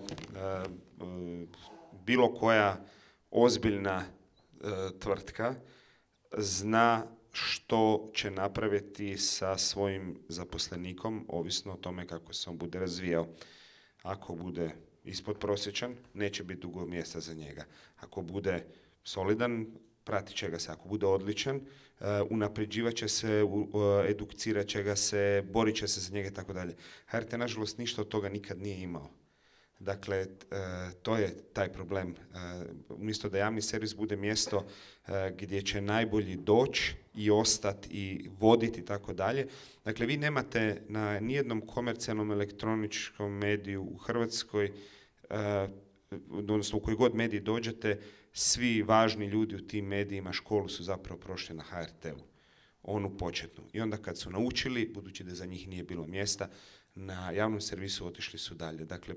bilo koja ozbiljna tvrtka zna što će napraviti sa svojim zaposlenikom, ovisno o tome kako se on bude razvijao. Ako bude ispodprosječan, neće biti dugo mjesta za njega. Ako bude solidan, pratit će ga se. Ako bude odličan, unapređivat će se, educirat će ga se, borit će se za njega i tako dalje. HRT, nažalost, ništa od toga nikad nije imao. Dakle, to je taj problem. Umjesto da javni servis bude mjesto gdje će najbolji doći i ostati i voditi i tako dalje. Dakle, vi nemate na nijednom komercijalnom elektroničkom mediju u Hrvatskoj, odnosno u koji god mediji dođete, svi važni ljudi u tim medijima školu su zapravo prošli na HRT-u, onu početnu. I onda kad su naučili, budući da za njih nije bilo mjesta, na javnom servisu otišli su dalje. Dakle,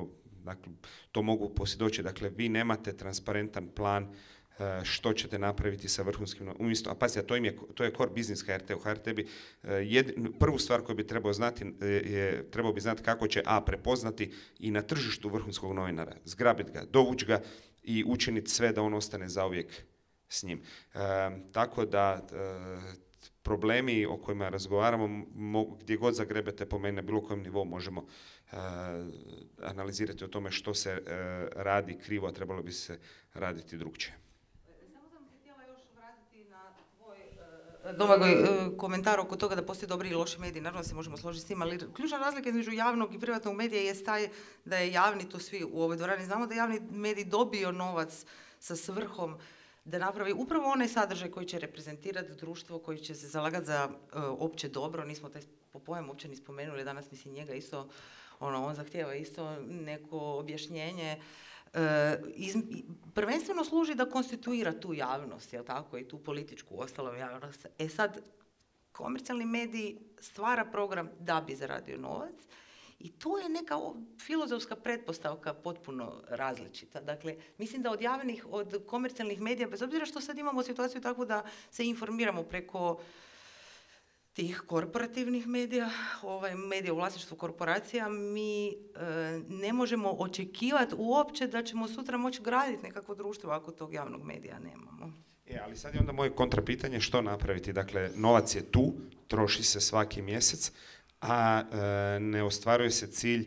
to mogu posvjedočiti. Dakle, vi nemate transparentan plan što ćete napraviti sa vrhunskim... Umjesto, a pazite, to je core business HRT. HRT bi prvu stvar koju bi trebao znati trebao bi znati kako će prepoznati i na tržištu vrhunskog novinara, zgrabiti ga, dovući ga i učiniti sve da on ostane zauvijek s njim. Tako da problemi o kojima razgovaramo, gdje god zagrebete po meni na bilo kojem nivou možemo analizirati o tome što se radi krivo, a trebalo bi se raditi drugčije. Samo sam se htjela još vratiti na tvoj Domagoj komentar oko toga da postoje dobri i loši mediji. Naravno se možemo složiti s tim, ali ključna razlika između javnog i privatnog medija je taj da je javni, to svi u ovoj dvorani znamo, da je javni medij dobio novac sa svrhom da napravi upravo onaj sadržaj koji će reprezentirati društvo, koji će se zalagati za opće dobro. Nismo taj pojam uopće ni spomenuli danas, mislim njega isto, on zahtijeva isto neko objašnjenje. Prvenstveno služi da konstituira tu javnost, jel tako, i tu političku ostalom javnost. Sad, komercijalni medij stvara program da bi zaradio novac i to je neka filozofska pretpostavka potpuno različita. Dakle, mislim da od komercijalnih medija, bez obzira što sad imamo situaciju takvu da se informiramo preko tih korporativnih medija, medija u vlasništvu korporacija, mi ne možemo očekivati uopće da ćemo sutra moći graditi nekakvo društvo ako tog javnog medija nemamo. Ali sad je onda moje kontrapitanje što napraviti. Dakle, novac je tu, troši se svaki mjesec, a ne ostvaruje se cilj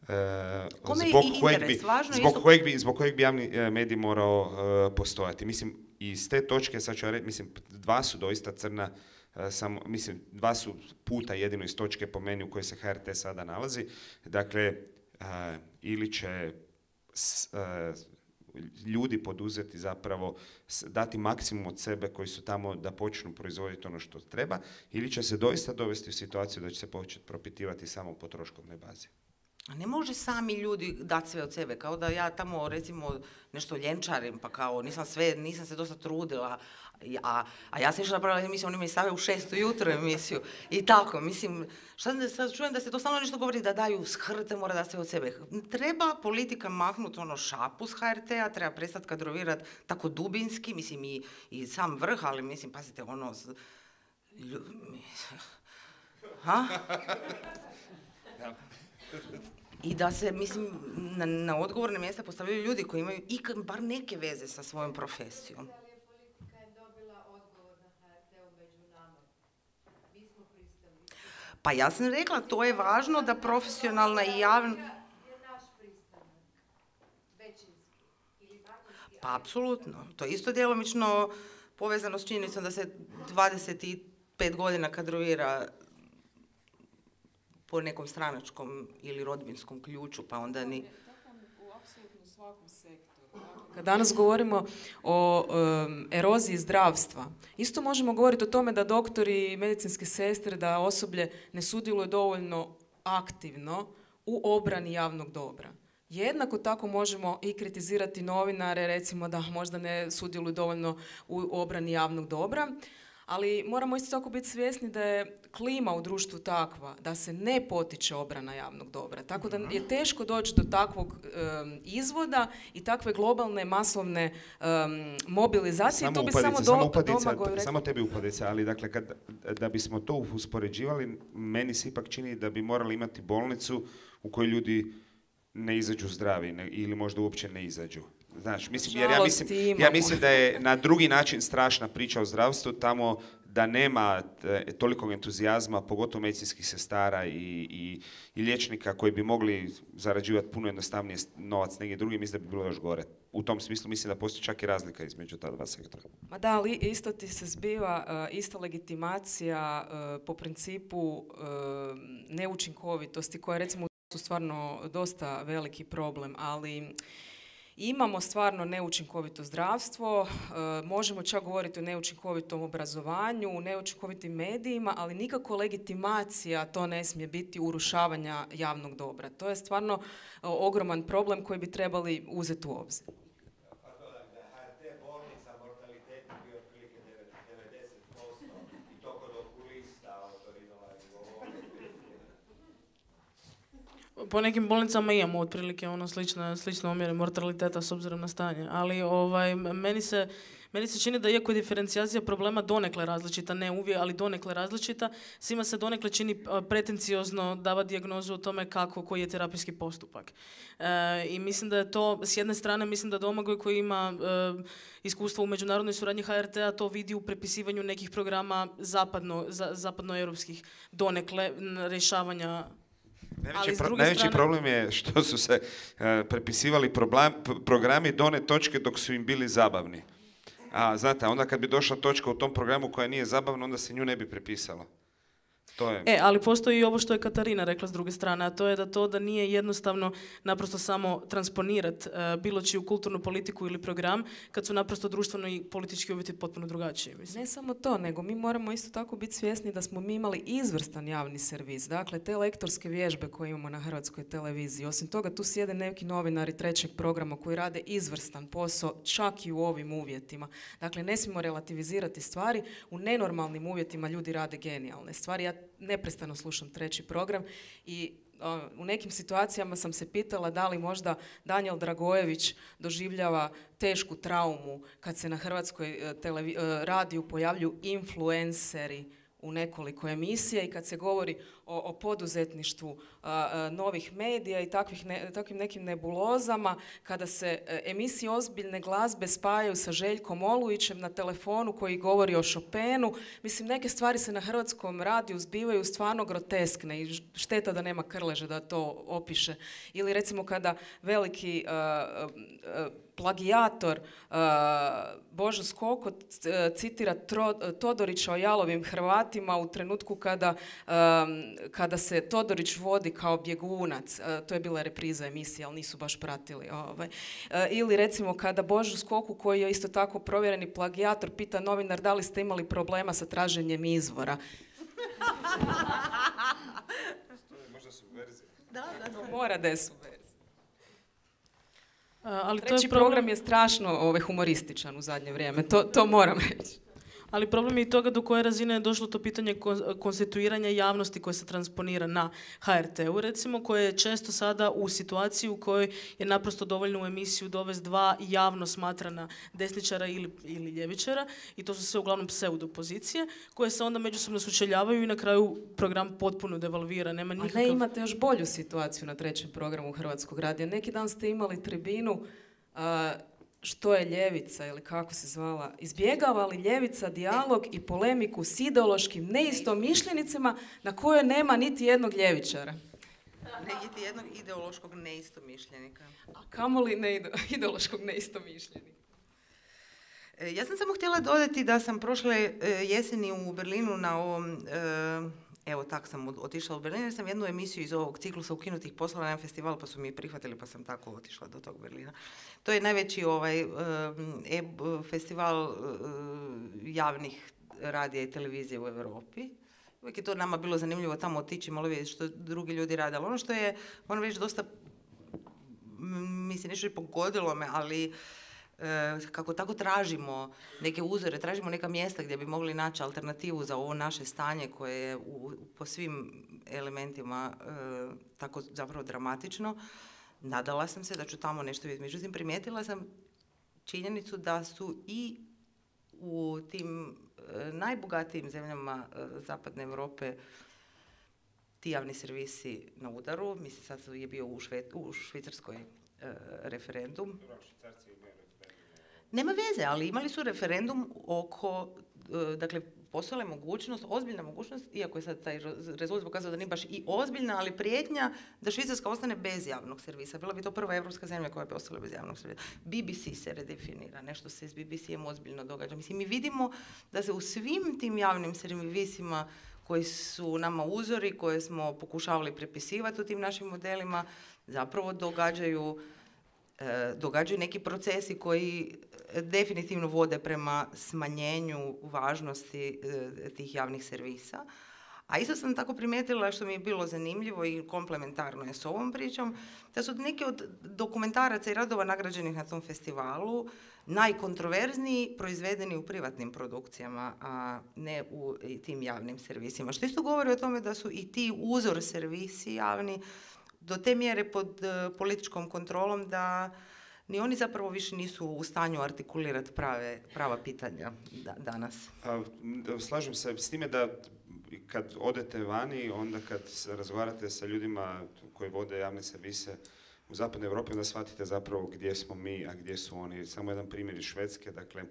zbog kojeg bi javni medij morao postojati. Mislim, iz te točke, sad ću ja reći, mislim, dva su doista crna, dva su puta jedino iz točke po meni u kojoj se HRT sada nalazi. Dakle, ili će ljudi poduzeti zapravo, dati maksimum od sebe koji su tamo da počnu proizvoditi ono što treba, ili će se doista dovesti u situaciju da će se početi propitivati samo po troškovnoj bazi. A ne može sami ljudi dati sve od sebe, kao da ja tamo recimo nešto ljenčarim, pa kao nisam se dosta trudila, a ja sam išla napravila emisiju, oni me stave u 6 ujutro emisiju i tako, mislim, sad čujem da se to stalno nešto govori da daju s HRT, mora da sve od sebe. Treba politika maknuti šapu s HRT-a, treba prestati kadrovirati tako dubinski, mislim i sam vrh, ali mislim, pazite, I da se, mislim, na odgovorne mjesta postavljaju ljudi koji imaju bar neke veze sa svojom profesijom. Da li je politika dobila odgovor na HRT-u među nama? Mi smo pristali. Pa ja sam rekla, to je važno da profesionalna i javna... Je naš pristanak većinski ili manjinski? Pa apsolutno. To je isto djelomično povezano s činjenicom da se 25 godina kadrovira po nekom stranačkom ili rodbinskom ključu, pa onda ni... U apsolutno svakom sektoru. Kad danas govorimo o eroziji zdravstva, isto možemo govoriti o tome da doktori, medicinske sestre, da osoblje ne sudjeluje dovoljno aktivno u obrani javnog dobra. Jednako tako možemo i kritizirati novinare, recimo da možda ne sudjeluju dovoljno u obrani javnog dobra, ali moramo isto tako biti svjesni da je klima u društvu takva da se ne potiče obrana javnog dobra. Tako da je teško doći do takvog izvoda i takve globalne masovne mobilizacije. Samo tebi upadice, ali dakle, da bismo to uspoređivali, meni se ipak čini da bi morali imati bolnicu u kojoj ljudi ne izađu zdravi ili možda uopće ne izađu. Znaš, mislim, jer ja mislim da je na drugi način strašna priča o zdravstvu tamo da nema tolikog entuzijazma, pogotovo medicinskih sestara i liječnika koji bi mogli zarađivati puno jednostavnije novac negdje drugim, mislim da bi bilo još gore. U tom smislu mislim da postoji čak i razlika između ta dva sektora. Ma da, ali isto ti se zbiva ista legitimacija po principu neučinkovitosti koja recimo su stvarno dosta veliki problem, ali imamo stvarno neučinkovito zdravstvo, možemo čak govoriti o neučinkovitom obrazovanju, neučinkovitim medijima, ali nikako legitimacija to ne smije biti urušavanja javnog dobra. To je stvarno ogroman problem koji bi trebali uzeti u obzir. Po nekim bolnicama imamo otprilike slične omjere mortaliteta s obzirom na stanje, ali meni se čini da iako je diferencijacija problema donekle različita, ne uvijek, ali donekle različita, svima se donekle čini pretenciozno dava dijagnozu o tome koji je terapijski postupak. I mislim da je to, s jedne strane, mislim da Domagoj koji ima iskustvo u međunarodnoj suradnji HRT-a to vidi u prepisivanju nekih programa zapadnoeuropskih donekle rješavanja. Najveći problem je što su se prepisivali programi do one točke dok su im bili zabavni. A znate, onda kad bi došla točka u tom programu koja nije zabavna, onda se nju ne bi prepisalo. Ali postoji i ovo što je Katarina rekla s druge strane, a to je da nije jednostavno naprosto samo transponirati bilo čiju kulturnu politiku ili program kad su naprosto društveno i politički uvjeti potpuno drugačiji. Mislim. Ne samo to, nego mi moramo isto tako biti svjesni da smo mi imali izvrstan javni servis. Dakle, te lektorske vježbe koje imamo na Hrvatskoj televiziji. Osim toga, tu sjede neki novinari trećeg programa koji rade izvrstan posao čak i u ovim uvjetima. Dakle, ne smijemo relativizirati stvari. U nenormalnim uvjetima ljudi rade genijalne stvari. Ja neprestano slušam treći program i u nekim situacijama sam se pitala da li možda Danijel Dragojević doživljava tešku traumu kad se na Hrvatskoj radiju pojavljuju influenceri u nekoliko emisija i kad se govori o poduzetništvu novih medija i takvim nekim nebulozama, kada se emisije ozbiljne glazbe spajaju sa Željkom Olujićem na telefonu koji govori o Chopinu. Mislim, neke stvari se na Hrvatskom radiju zbivaju stvarno groteskne i šteta da nema Krleže da to opiše. Ili recimo kada veliki plagijator Božo Skoko citira Todorića o jalovim Hrvatima u trenutku kada se Todorić vodi kao bjegunac. To je bila repriza emisije, ali nisu baš pratili. Ili recimo kada Božo Skoku, koji je isto tako provjereni plagijator, pita novinar da li ste imali problema sa traženjem izvora. Možda su verzije. Da. Mora da je subverzija. Ali Treći program je strašno humorističan u zadnje vrijeme, to moram reći. Ali problem je i toga do koje razine je došlo to pitanje konstituiranja javnosti koje se transponira na HRT-u, recimo, koje je često sada u situaciji u kojoj je naprosto dovoljno u emisiju dovesti dva javno smatrana desničara ili ljevičara, i to su sve uglavnom pseudopozicije, koje se onda međusobno sučeljavaju i na kraju program potpuno devalvira. Nema nikakav... A ne, imate još bolju situaciju na trećem programu Hrvatskog radija. Neki dan ste imali tribinu što je ljevica ili kako se zvala, izbjegava li ljevica dijalog i polemiku s ideološkim neistomišljenicima na kojoj nema niti jednog ljevičara. Niti jednog ideološkog neistomišljenika. A kamoli ideološkog neistomišljenika? Ja sam samo htjela dodati da sam prošle jeseni u Berlinu na ovom, evo tak sam otišla u Berlin, jer sam jednu emisiju iz ovog ciklusa ukinutih poslala na jedan festival, pa su mi je prihvatili, pa sam tako otišla do tog Berlina. To je najveći festival javnih radija i televizije u Europi. Uvijek je to nama bilo zanimljivo tamo otići, malo vidjeti što drugi ljudi rade. Ali ono što je, moram reći, dosta, mislim, nešto je pogodilo me, ali kako tako tražimo neke uzore, tražimo neka mjesta gdje bi mogli naći alternativu za ovo naše stanje koje je po svim elementima tako zapravo dramatično. Nadala sam se da ću tamo nešto vidjeti. Međutim, primijetila sam činjenicu da su i u tim najbogatijim zemljama zapadne Europe ti javni servisi na udaru. Mislim, sad je bio u Švicarskoj referendum. Nema veze, ali imali su referendum oko, dakle, postojala je mogućnost, ozbiljna mogućnost, iako je sad taj rezultat pokazao da nije baš i ozbiljna, ali prijetnja da Švicarska ostane bez javnog servisa. Bila bi to prva evropska zemlja koja bi ostala bez javnog servisa. BBC se redefinira, nešto se s BBC-em ozbiljno događa. Mislim, mi vidimo da se u svim tim javnim servisima koji su nama uzori, koje smo pokušavali prepisivati u tim našim modelima, zapravo događaju neki procesi koji definitivno vode prema smanjenju važnosti tih javnih servisa. A isto sam tako primijetila, što mi je bilo zanimljivo i komplementarno je s ovom pričom, da su neki od dokumentaraca i radova nagrađenih na tom festivalu najkontroverzniji proizvedeni u privatnim produkcijama, a ne u tim javnim servisima. Što isto govori o tome da su i ti uzor servisi javni do te mjere pod političkom kontrolom da ni oni zapravo više nisu u stanju artikulirati prava pitanja danas. Slažem se s time da kad odete vani, onda kad razgovarate sa ljudima koji vode javne servise u zapadnoj Europi, onda shvatite zapravo gdje smo mi, a gdje su oni. Samo jedan primjer iz Švedske, dakle,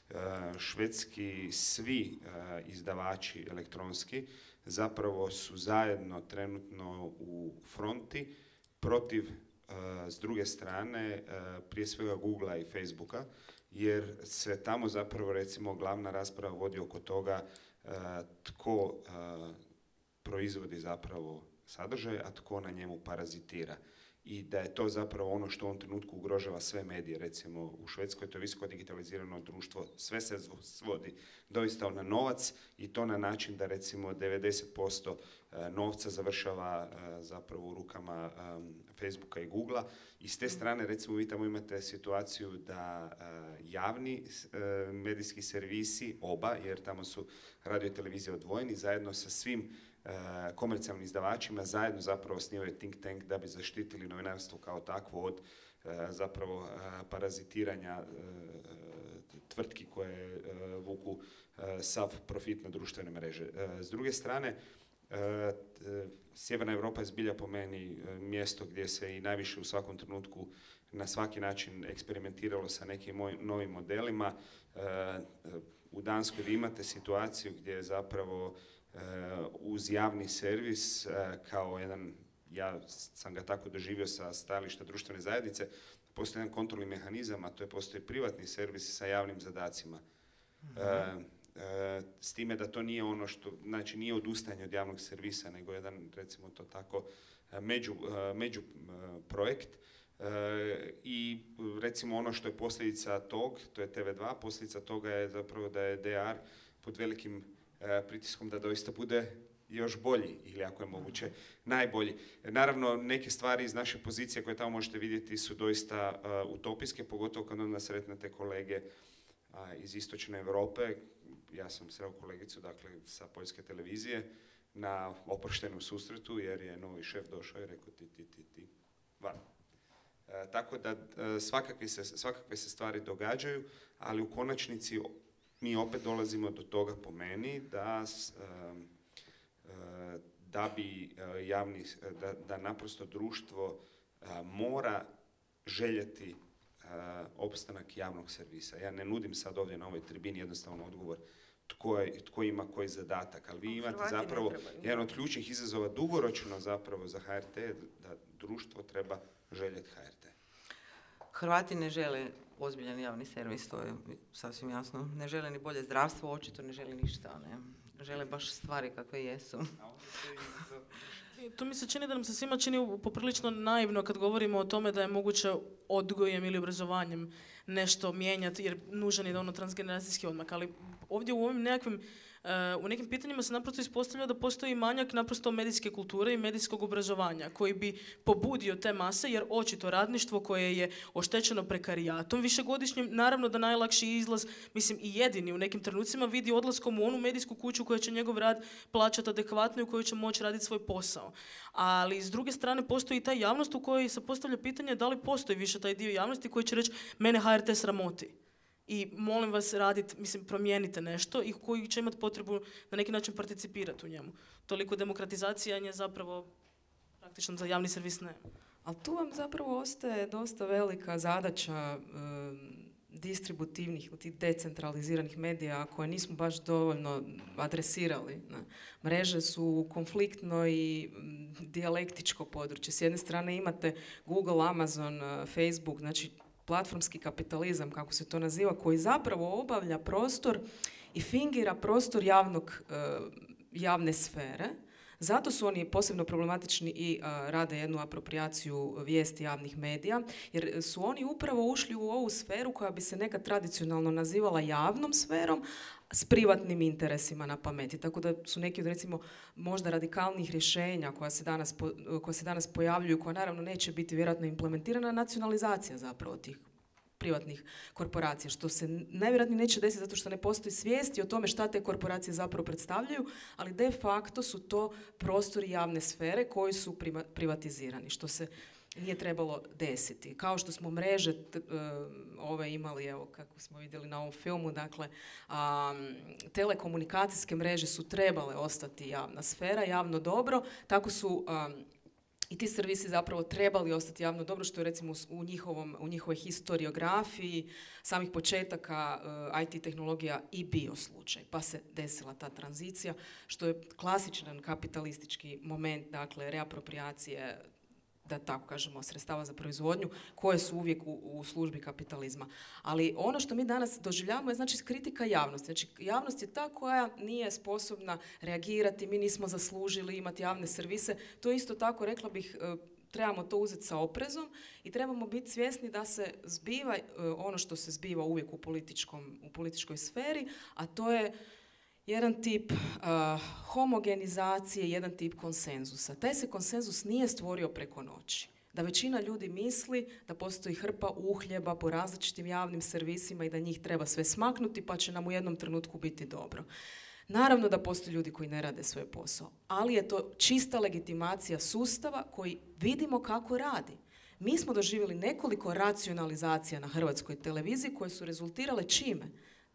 švedski svi izdavači elektronski zapravo su zajedno trenutno u fronti protiv, s druge strane, prije svega Googlea i Facebooka, jer se tamo zapravo, recimo, glavna rasprava vodi oko toga tko proizvodi zapravo sadržaj, a tko na njemu parazitira. I da je to zapravo ono što u ovom trenutku ugrožava sve medije. Recimo u Švedskoj to je visoko digitalizirano društvo, sve se svodi doista na novac i to na način da recimo 90% novca završava zapravo u rukama Facebooka i Googlea. I s te strane, recimo, vi tamo imate situaciju da javni medijski servisi, oba, jer tamo su radio i televizija odvojeni, zajedno sa svim komercijalnim izdavačima zajedno zapravo osnivaju think tank da bi zaštitili novinarstvo kao takvo od zapravo parazitiranja tvrtki koje vuku sav profit na društvene mreže. S druge strane, Sjeverna Europa je zbilja po meni mjesto gdje se i najviše u svakom trenutku na svaki način eksperimentiralo sa nekim novim modelima. U Danskoj vi imate situaciju gdje je zapravo uz javni servis kao jedan, ja sam ga tako doživio sa stajališta društvene zajednice, postoji jedan kontrolni mehanizam, a to je postoji privatni servis sa javnim zadacima. S time da to nije ono što, znači nije odustajanje od javnog servisa, nego jedan, recimo to tako, među projekt. I recimo ono što je posljedica tog, to je TV2, posljedica toga je zapravo da je DR pod velikim pritiskom da doista bude još bolji, ili ako je moguće najbolji. Naravno, neke stvari iz naše pozicije koje tamo možete vidjeti su doista utopijske, pogotovo kad onda sretnete kolege iz istočne Europe. Ja sam sreo kolegicu, dakle, sa poljske televizije na oproštenom susretu, jer je novi šef došao i rekao ti, van. Tako da svakakve se stvari događaju, ali u konačnici mi opet dolazimo do toga, po meni, da bi da naprosto društvo mora željeti opstanak javnog servisa. Ja ne nudim sad ovdje na ovoj tribini jednostavno odgovor tko ima koji zadatak, ali vi imate zapravo jedan od ključnih izazova dugoročno zapravo za HRT, da društvo treba željeti HRT. Hrvati ne žele ozbiljan javni servis, to je sasvim jasno. Ne žele ni bolje zdravstvo, očito ne žele ništa, ne. Žele baš stvari kakve jesu. To mi se čini da nam se svima čini poprilično naivno kad govorimo o tome da je moguće odgojem ili obrazovanjem nešto mijenjati, jer nužan je da ono transgeneracijski odmak. Ali ovdje u ovim u nekim pitanjima se naprosto ispostavlja da postoji manjak naprosto medijske kulture i medijskog obrazovanja koji bi pobudio te mase, jer očito radništvo koje je oštećeno prekarijatom višegodišnjim, naravno da najlakši izlaz, mislim i jedini u nekim trenucima, vidi odlaskom u onu medijsku kuću koja će njegov rad plaćati adekvatno i u kojoj će moći raditi svoj posao. Ali s druge strane postoji i ta javnost u kojoj se postavlja pitanje da li postoji više taj dio javnosti koji će reći mene HRT sramoti. I molim vas promijenite nešto i koji će imati potrebu na neki način participirati u njemu. Toliko demokratizacija je zapravo praktično za javni servis ne. Ali tu vam zapravo ostaje dosta velika zadaća distributivnih, tih decentraliziranih medija koje nismo baš dovoljno adresirali. Mreže su konfliktno i dijalektičko područje. S jedne strane imate Google, Amazon, Facebook, znači platformski kapitalizam, kako se to naziva, koji zapravo obavlja prostor i fingira prostor javne sfere. Zato su oni posebno problematični i rade jednu apropriaciju vijesti javnih medija, jer su oni upravo ušli u ovu sferu koja bi se nekad tradicionalno nazivala javnom sferom, s privatnim interesima na pameti. Tako da su neki od, recimo, možda radikalnih rješenja koja se danas pojavljuju, koja naravno neće biti vjerojatno implementirana, nacionalizacija zapravo tih privatnih korporacija, što se najvjerojatnije neće desiti zato što ne postoji svijesti o tome šta te korporacije zapravo predstavljaju, ali de facto su to prostori javne sfere koji su privatizirani, što se nije trebalo desiti. Kao što smo mreže ove imali, evo kako smo vidjeli na ovom filmu, dakle, telekomunikacijske mreže su trebale ostati javna sfera, javno dobro, tako su i ti servisi zapravo trebali ostati javno dobro, što je recimo u njihovoj historiografiji samih početaka IT tehnologija i bio slučaj. Pa se desila ta tranzicija, što je klasičan kapitalistički moment, dakle, reapropriacije, da tako kažemo, sredstava za proizvodnju, koje su uvijek u službi kapitalizma. Ali ono što mi danas doživljavamo je, znači, kritika javnosti. Znači, javnost je ta koja nije sposobna reagirati, mi nismo zaslužili imati javne servise. To isto tako, rekla bih, trebamo to uzeti sa oprezom i trebamo biti svjesni da se zbiva ono što se zbiva uvijek u političkoj sferi, a to je jedan tip homogenizacije, jedan tip konsenzusa. Taj se konsenzus nije stvorio preko noći. Da većina ljudi misli da postoji hrpa uhljeba po različitim javnim servisima i da njih treba sve smaknuti pa će nam u jednom trenutku biti dobro. Naravno da postoje ljudi koji ne rade svoj posao, ali je to čista legitimacija sustava koji vidimo kako radi. Mi smo doživjeli nekoliko racionalizacija na Hrvatskoj televiziji koje su rezultirale čime?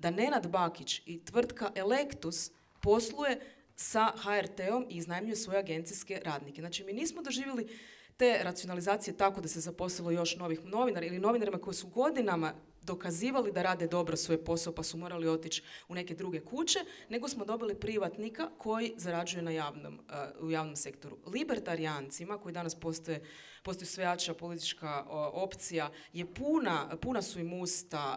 da Nenad Bakić i tvrtka Electus posluje sa HRT-om i iznajmljuje svoje agencijske radnike. Znači, mi nismo doživjeli te racionalizacije tako da se zaposlilo još novih novinara ili novinarima koji su godinama dokazivali da rade dobro svoj posao pa su morali otići u neke druge kuće, nego smo dobili privatnika koji zarađuje u javnom sektoru. Libertarijancima, koji danas postoji sve jača politička opcija, je puna su im usta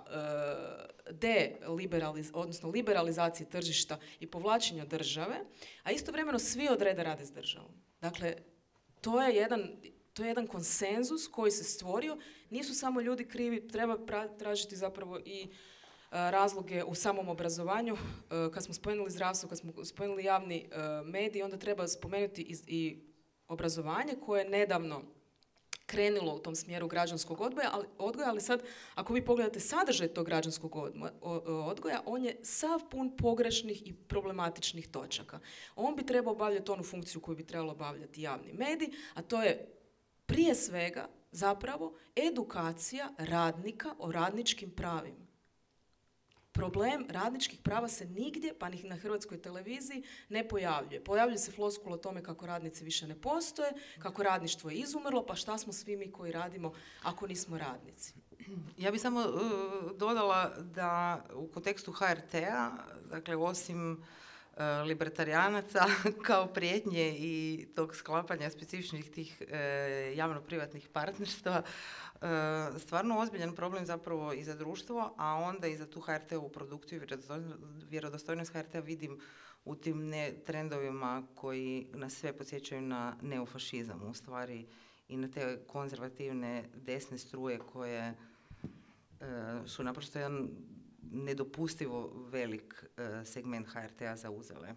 odnosno liberalizacije tržišta i povlačenja države, a istovremeno svi od reda rade s državom. Dakle, to je jedan konsenzus koji se stvorio. Nisu samo ljudi krivi, treba tražiti zapravo i razloge u samom obrazovanju. Kad smo spomenuli zdravstvo, kad smo spomenuli javni medij, onda treba spomenuti i obrazovanje koje je nedavno krenulo u tom smjeru građanskog odgoja, ali sad ako vi pogledate sadržaj tog građanskog odgoja, on je sav pun pogrešnih i problematičnih točaka. On bi trebao obavljati onu funkciju koju bi trebalo obavljati javni medij, a to je prije svega zapravo edukacija radnika o radničkim pravima. Problem radničkih prava se nigdje, pa ni na Hrvatskoj televiziji, ne pojavljuje. Pojavljuje se floskula o tome kako radnici više ne postoje, kako radništvo je izumrlo, pa šta smo svi mi koji radimo ako nismo radnici. Ja bih samo dodala da u kontekstu HRT-a, dakle osim libertarijanaca kao prijetnje i tog sklapanja specifičnih tih javno-privatnih partnerstva, stvarno ozbiljan problem zapravo i za društvo, a onda i za tu HRT-ovu produkciju i vjerodostojnost HRT-a vidim u tim trendovima koji nas sve podsjećaju na neofašizam, u stvari i na te konzervativne desne struje koje su naprosto jedan nedopustivo velik segment HRT-a zauzele.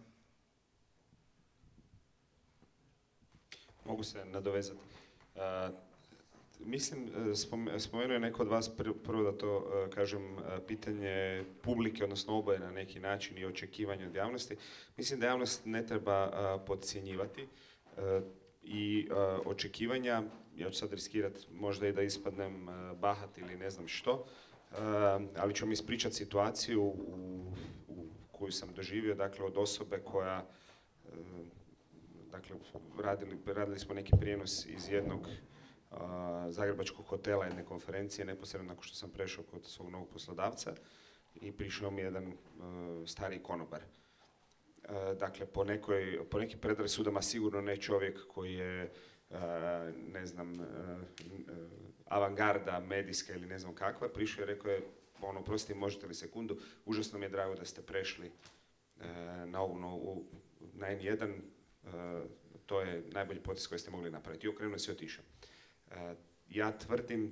Mogu se nadovezati. Mislim, spomenuo je neko od vas prvo da to kažem, pitanje publike, odnosno oboje na neki način i očekivanja od javnosti. Mislim da javnost ne treba podcjenjivati i očekivanja, ja ću sad riskirati možda i da ispadnem bahat ili ne znam što, ali ću vam ispričati situaciju u koju sam doživio, dakle od osobe koja, dakle radili smo neki prijenos iz jednog zagrebačkog hotela, jedne konferencije, neposredno nakon što sam prešao kod svog novog poslodavca i prišao mi jedan stari konobar. Dakle, po nekim predrasudama sigurno ne čovjek koji je, ne znam, avangarda, medijska ili ne znam kakva, prišao i rekao je, prosti, možete li sekundu, užasno mi je drago da ste prešli na ovu novu, na N1, to je najbolji potez koji ste mogli napraviti. I okrenuo se i otišao. Ja tvrdim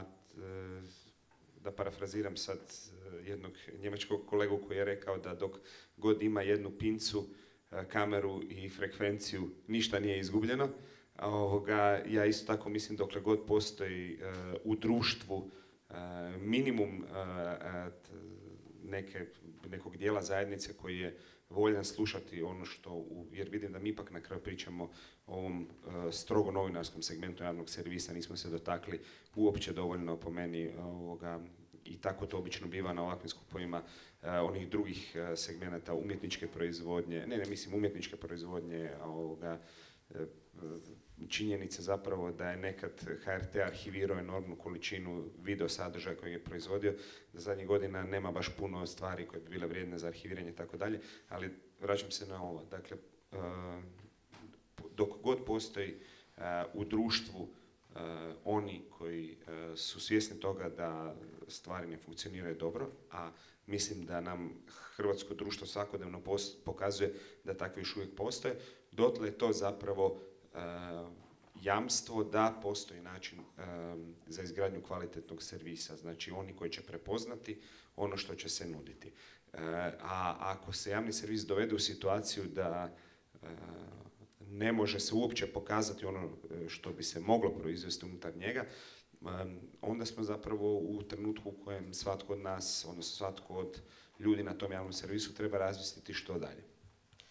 da parafraziram sad jednog njemačkog kolegu koji je rekao da dok god ima jednu pincu, kameru i frekvenciju, ništa nije izgubljeno. Ja isto tako mislim dokle god postoji u društvu minimum nekog dijela zajednice koji je voljan slušati ono što, jer vidim da mi ipak na kraju pričamo o ovom strogo novinarskom segmentu javnog servisa, nismo se dotakli uopće dovoljno po meni i tako to obično biva na ovakvim skupovima onih drugih segmenata umjetničke proizvodnje, mislim umjetničke proizvodnje, činjenica zapravo da je nekad HRT arhivirao enormnu količinu video sadržaja kojeg je proizvodio, da zadnjih godina nema baš puno stvari koje bi bile vrijedne za arhiviranje i tako dalje, ali vraćam se na ovo. Dakle, dok god postoji u društvu oni koji su svjesni toga da stvari ne funkcioniraju dobro, a mislim da nam hrvatsko društvo svakodnevno pokazuje da takvi još uvijek postoje, dotle je to zapravo jamstvo da postoji način za izgradnju kvalitetnog servisa, znači oni koji će prepoznati ono što će se nuditi. A ako se javni servis dovede u situaciju da ne može se uopće pokazati ono što bi se moglo proizvesti unutar njega, onda smo zapravo u trenutku u kojem svatko od nas, odnosno svatko od ljudi na tom javnom servisu treba razmisliti što dalje.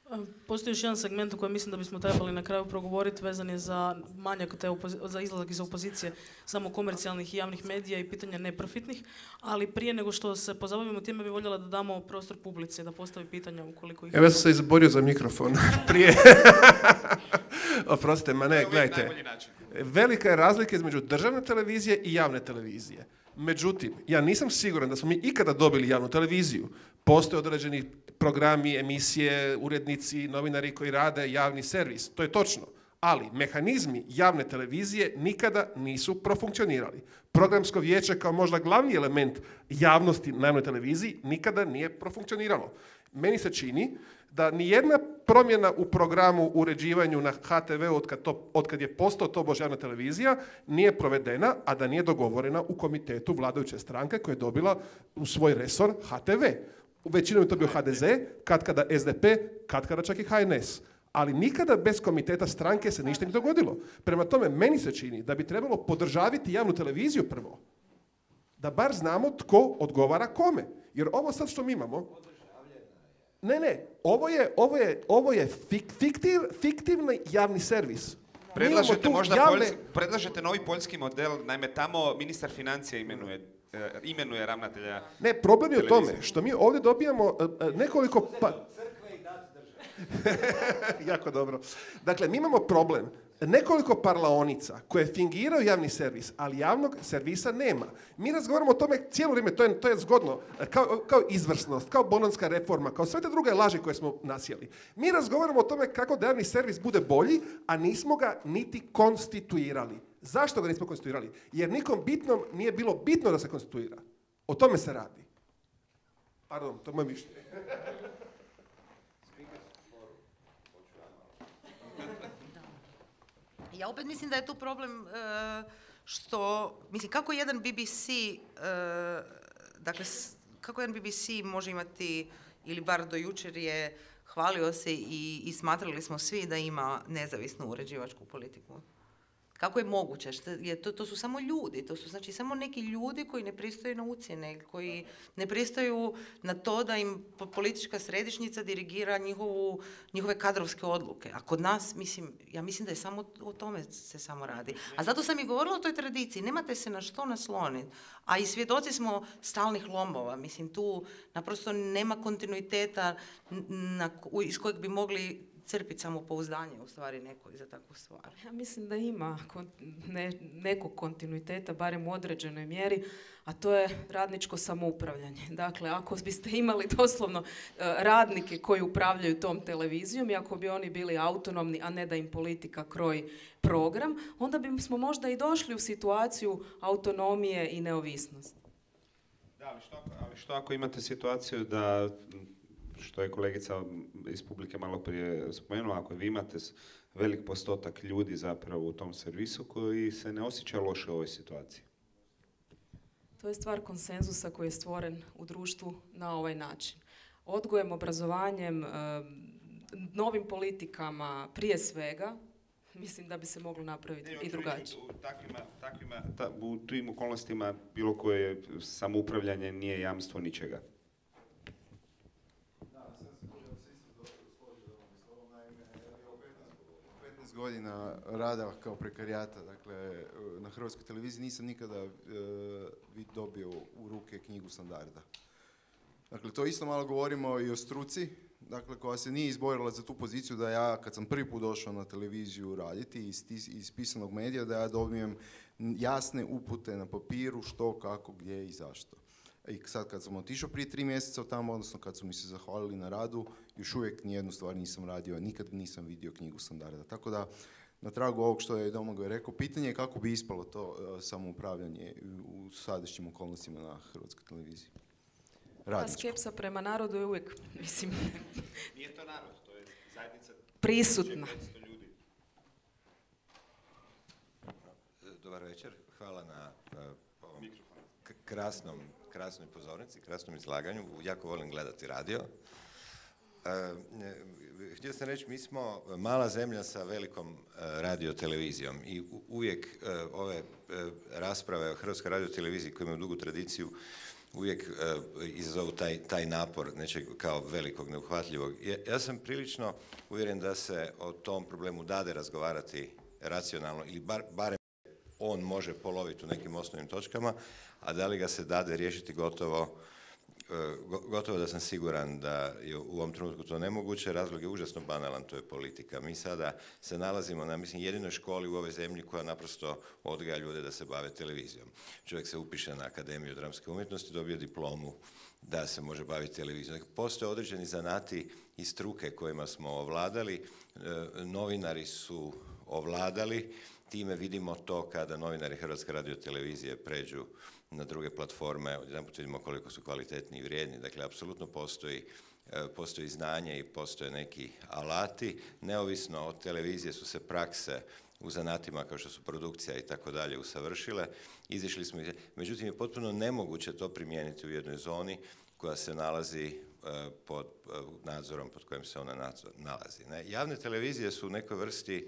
Postoji još jedan segment u kojem mislim da bismo trebali na kraju progovoriti, vezan je za manjak za izlazak iz opozicije samo komercijalnih i javnih medija i pitanja neprofitnih, ali prije nego što se pozabavimo time bi voljela da damo prostor publici, da postavi pitanja ukoliko ih... Evo ja sam se izborio za mikrofon prije. Oprostite, ma ne, gledajte. Velika je razlika između državne televizije i javne televizije. Međutim, ja nisam siguran da smo mi ikada dobili javnu televiziju. Postoje određeni programi, emisije, urednici, novinari koji rade javni servis. To je točno. Ali mehanizmi javne televizije nikada nisu profunkcionirali. Programsko vijeće kao možda glavni element javnosti na javnoj televiziji nikada nije profunkcioniralo. Meni se čini da nijedna promjena u programu uređivanju na HTV od kad je postao tobož javna televizija nije provedena, a da nije dogovorena u komitetu vladajuće stranke koja je dobila u svoj resor HTV. Većinom je to bio HDZ, katkada SDP, katkada čak i HNS. Ali nikada bez komiteta stranke se ništa nije dogodilo. Prema tome, meni se čini da bi trebalo podržaviti javnu televiziju prvo. Da bar znamo tko odgovara kome. Jer ovo sad što mi imamo... Ne, ovo je fiktivni javni servis. Predlažete novi poljski model, naime tamo ministar financija imenuje ravnatelja. Ne, problem je u tome što mi ovdje dobijamo nekoliko... Jako dobro. Dakle, mi imamo problem. Nekoliko parlaonica koje fingiraju javni servis, ali javnog servisa nema. Mi razgovaramo o tome cijelo vrijeme, to je zgodno, kao izvrsnost, kao bolonjska reforma, kao sve te druge laži koje smo nasjeli. Mi razgovaramo o tome kako da javni servis bude bolji, a nismo ga niti konstituirali. Zašto ga nismo konstituirali? Jer nikom bitnom nije bilo bitno da se konstituira. O tome se radi. Pardon, to je moje mišljenje. Ja opet mislim da je tu problem što, mislim, kako jedan BBC, dakle, kako jedan BBC može imati, ili bar do jučer je hvalio se i smatrali smo svi da ima nezavisnu uređivačku politiku. Kako je moguće? To su samo ljudi, to su znači samo neki ljudi koji ne pristaju na ucjene, koji ne pristaju na to da im politička središnjica dirigira njihove kadrovske odluke. A kod nas, ja mislim da je samo o tome se samo radi. A zato sam i govorila o toj tradiciji, nemate se na što nasloniti. A i svjedoci smo stalnih lomova, mislim tu naprosto nema kontinuiteta iz kojeg bi mogli crpiti samopouzdanje u stvari neko za takvu stvar. Ja mislim da ima nekog kontinuiteta, barem u određenoj mjeri, a to je radničko samoupravljanje. Dakle, ako biste imali doslovno radnike koji upravljaju tom televizijom i ako bi oni bili autonomni, a ne da im politika kroji program, onda bismo možda i došli u situaciju autonomije i neovisnosti. Da, ali što ako imate situaciju da, što je kolegica iz publike malo prije spomenula, ako vi imate velik postotak ljudi zapravo u tom servisu koji se ne osjeća loše u ovoj situaciji? To je stvar konsenzusa koji je stvoren u društvu na ovaj način. Odgojem, obrazovanjem, novim politikama, prije svega, mislim da bi se moglo napraviti i drugačije. U tim okolnostima bilo koje samoupravljanje nije jamstvo ničega. 15 godina rada kao prekarijata, dakle, na Hrvatskoj televiziji nisam nikada dobio u ruke knjigu standarda. Dakle, to isto malo govorimo i o struci, dakle, koja se nije izborila za tu poziciju da ja, kad sam prvi put došao na televiziju raditi iz pisanog medija, da ja dobijem jasne upute na papiru što, kako, gdje i zašto. I sad kad sam otišao prije 3 mjeseca tamo, odnosno kad su mi se zahvalili na radu, još uvijek nijednu stvar nisam radio, nikad nisam vidio knjigu standarda. Tako da, na tragu ovog što je Domagoj rekao, pitanje je kako bi ispalo to samoupravljanje u sadašnjim okolnostima na Hrvatskoj televiziji. Radničko. Skepsa prema narodu je uvijek, mislim... Nije to narod, to je zajednica... prisutna. Dobar večer, hvala na ovom krasnoj pozornici, krasnom izlaganju. Jako volim gledati radio. Htio sam reći, mi smo mala zemlja sa velikom radiotelevizijom i uvijek ove rasprave o Hrvatskoj radioteleviziji koje imaju dugu tradiciju uvijek izazovu taj napor nečeg kao velikog, neuhvatljivog. Ja sam prilično uvjeren da se o tom problemu dade razgovarati racionalno ili barem on može poloviti u nekim osnovnim točkama, a da li ga se dade riješiti gotovo da sam siguran da je u ovom trenutku to nemoguće. Razlog je užasno banalan, to je politika. Mi sada se nalazimo na, mislim, jedinoj školi u ovoj zemlji koja naprosto odgaja ljude da se bave televizijom. Čovjek se upiše na Akademiju dramske umjetnosti, dobije diplomu da se može baviti televizijom. Dakle, postoje određeni zanati i struke kojima smo ovladali. Novinari su ovladali. Time vidimo to kada novinari Hrvatske radiotelevizije pređu na druge platforme, odjedanput vidimo koliko su kvalitetni i vrijedni. Dakle, apsolutno postoji znanje i postoje neki alati. Neovisno od televizije su se prakse u zanatima kao što su produkcija i tako dalje usavršile. Izišli smo, međutim je potpuno nemoguće to primijeniti u jednoj zoni koja se nalazi pod nadzorom pod kojim se ona nalazi. Javne televizije su u nekoj vrsti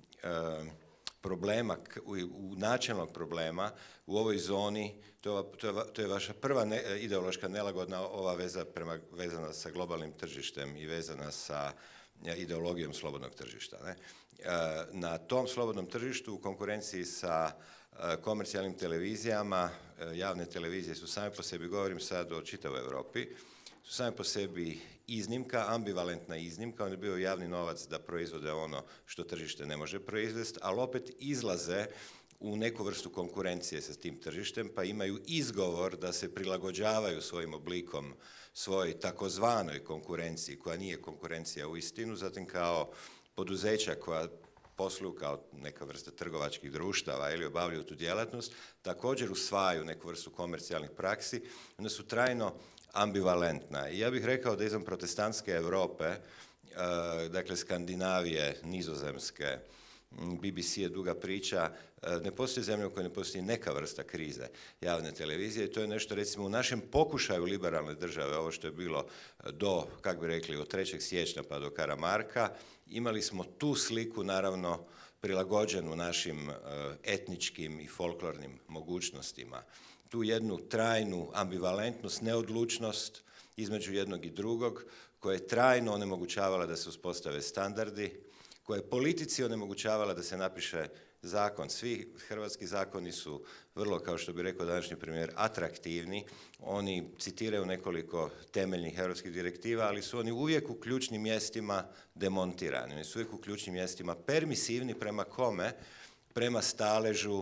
problema, u načelnog problema u ovoj zoni. To je vaša prva ideološka nelagodna ova vezana sa globalnim tržištem i vezana sa ideologijom slobodnog tržišta. Ne? Na tom slobodnom tržištu u konkurenciji sa komercijalnim televizijama, javne televizije su same po sebi, govorim sad o čitavoj Europi, su same po sebi iznimka, ambivalentna iznimka. On je bio javni novac da proizvode ono što tržište ne može proizvesti, ali opet izlaze u neku vrstu konkurencije sa tim tržištem, pa imaju izgovor da se prilagođavaju svojim oblikom svojoj takozvanoj konkurenciji, koja nije konkurencija u istinu, zatim kao poduzeća koja posluju kao neka vrsta trgovačkih društava ili obavljaju tu djelatnost, također usvajaju neku vrstu komercijalnih praksi, onda su trajno ambivalentna. I ja bih rekao da izvan protestantske Europe, dakle Skandinavije, Nizozemske, BBC je duga priča, ne postoji zemlja u kojoj ne postoji neka vrsta krize javne televizije i to je nešto, recimo, u našem pokušaju liberalne države, ovo što je bilo do, kako bi rekli, od 3. siječnja pa do Karamarka, imali smo tu sliku, naravno, prilagođenu našim etničkim i folklornim mogućnostima. Tu jednu trajnu ambivalentnost, neodlučnost između jednog i drugog, koja je trajno onemogućavala da se uspostave standardi, koja je politici onemogućavala da se napiše zakon. Svi hrvatski zakoni su vrlo, kao što bi rekao današnji premijer, atraktivni. Oni citiraju nekoliko temeljnih europskih direktiva, ali su oni uvijek u ključnim mjestima demontirani. Oni su uvijek u ključnim mjestima permisivni prema kome? Prema staležu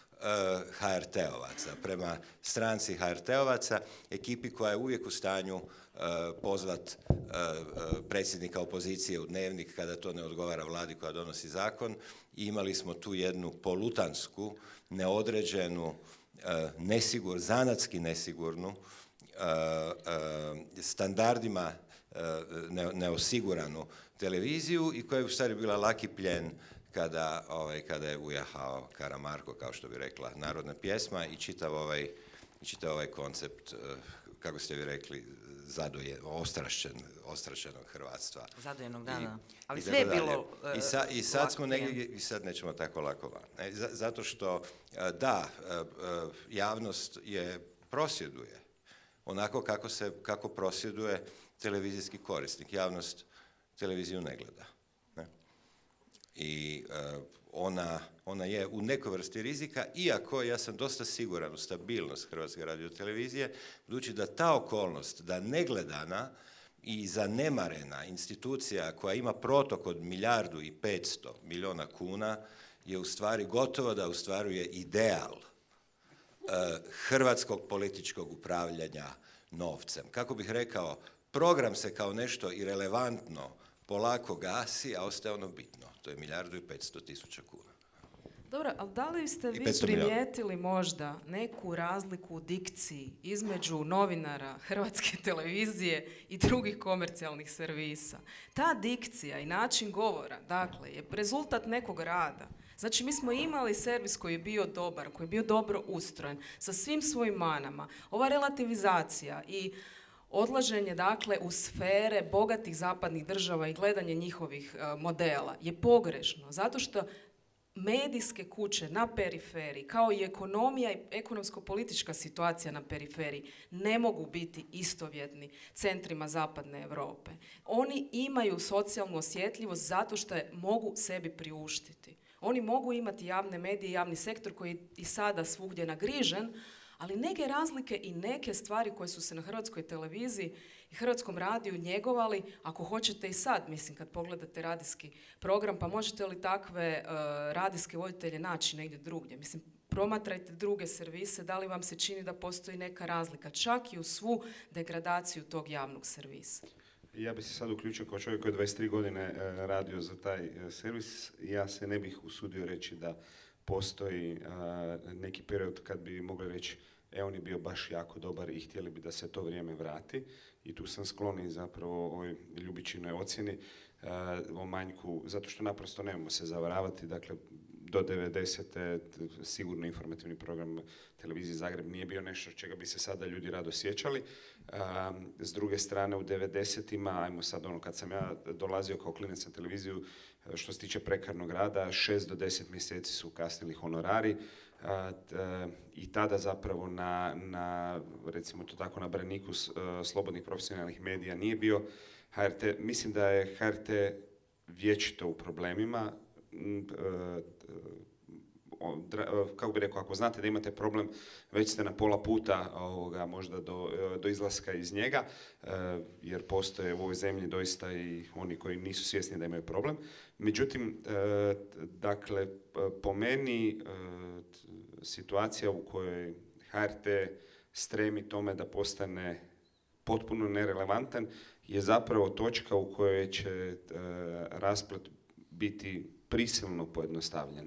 HRT-ovaca, prema stranci HRT-ovaca, ekipi koja je uvijek u stanju pozvat predsjednika opozicije u Dnevnik kada to ne odgovara vladi koja donosi zakon. I imali smo tu jednu polutansku, neodređenu, zanatski nesigurnu, standardima neosiguranu televiziju i koja je u stvari bila laki plijen kada je ujahao Karamarko, kao što bi rekla narodna pjesma, i čitav ovaj koncept, kako ste vi rekli, ostrašćenog hrvatstva. Zadojenog dana. Ali sve je bilo I sad smo negdje, i sad nećemo tako lako van. Zato što, da, javnost prosvjeduje onako kako prosvjeduje televizijski korisnik. Javnost televiziju ne gleda. I ona je u nekoj vrsti rizika, iako ja sam dosta siguran u stabilnost Hrvatske radiotelevizije, budući da ta okolnost, da negledana i zanemarena institucija koja ima protok od 1,5 milijardi kuna je u stvari gotovo da ostvaruje ideal hrvatskog političkog upravljanja novcem. Kako bih rekao, program se kao nešto irelevantno polako gasi, a ostaje ono bitno. To je 1,5 milijardi kuna. Dobro, ali da li ste vi primijetili možda neku razliku u dikciji između novinara Hrvatske televizije i drugih komercijalnih servisa? Ta dikcija i način govora, dakle, je rezultat nekog rada. Znači, mi smo imali servis koji je bio dobar, koji je bio dobro ustrojen, sa svim svojim manama. Ova relativizacija i odlaženje, dakle, u sfere bogatih zapadnih država i gledanje njihovih modela je pogrešno, zato što medijske kuće na periferiji, kao i ekonomija i ekonomsko-politička situacija na periferiji, ne mogu biti istovjetni centrima zapadne Europe. Oni imaju socijalnu osjetljivost zato što je mogu sebi priuštiti. Oni mogu imati javne medije i javni sektor koji je i sada svugdje nagrižen, ali neke razlike i neke stvari koje su se na hrvatskoj televiziji i hrvatskom radiju njegovali, ako hoćete i sad, mislim, kad pogledate radijski program, pa možete li takve radijske voditelje naći negdje drugdje? Mislim, promatrajte druge servise, da li vam se čini da postoji neka razlika, čak i u svu degradaciju tog javnog servisa. Ja bih se sad uključio kao čovjek koji je 23 godine radio za taj servis. Ja se ne bih usudio reći da postoji neki period kad bi mogli reći on je bio baš jako dobar i htjeli bi da se to vrijeme vrati. I tu sam skloni zapravo ovoj Ljubičinoj ocjeni o manjku, zato što naprosto nemamo se zavaravati. Dakle, do 90. sigurno informativni program televizije Zagreb nije bio nešto čega bi se sada ljudi rado sjećali. S druge strane, u 90-ima, ajmo sad kad sam ja dolazio kao klinac na televiziju, što se tiče prekarnog rada, 6 do 10 mjeseci su kasnili honorari i tada zapravo na recimo to tako, na braniku slobodnih profesionalnih medija nije bio HRT. Mislim da je HRT vječito u problemima. Kako bi rekao, ako znate da imate problem, već ste na pola puta možda do izlaska iz njega, jer postoje u ovoj zemlji doista i oni koji nisu svjesni da imaju problem. Međutim, dakle, po meni situacija u kojoj HRT stremi tome da postane potpuno nerelevantan je zapravo točka u kojoj će rasplet biti prisilno pojednostavljen.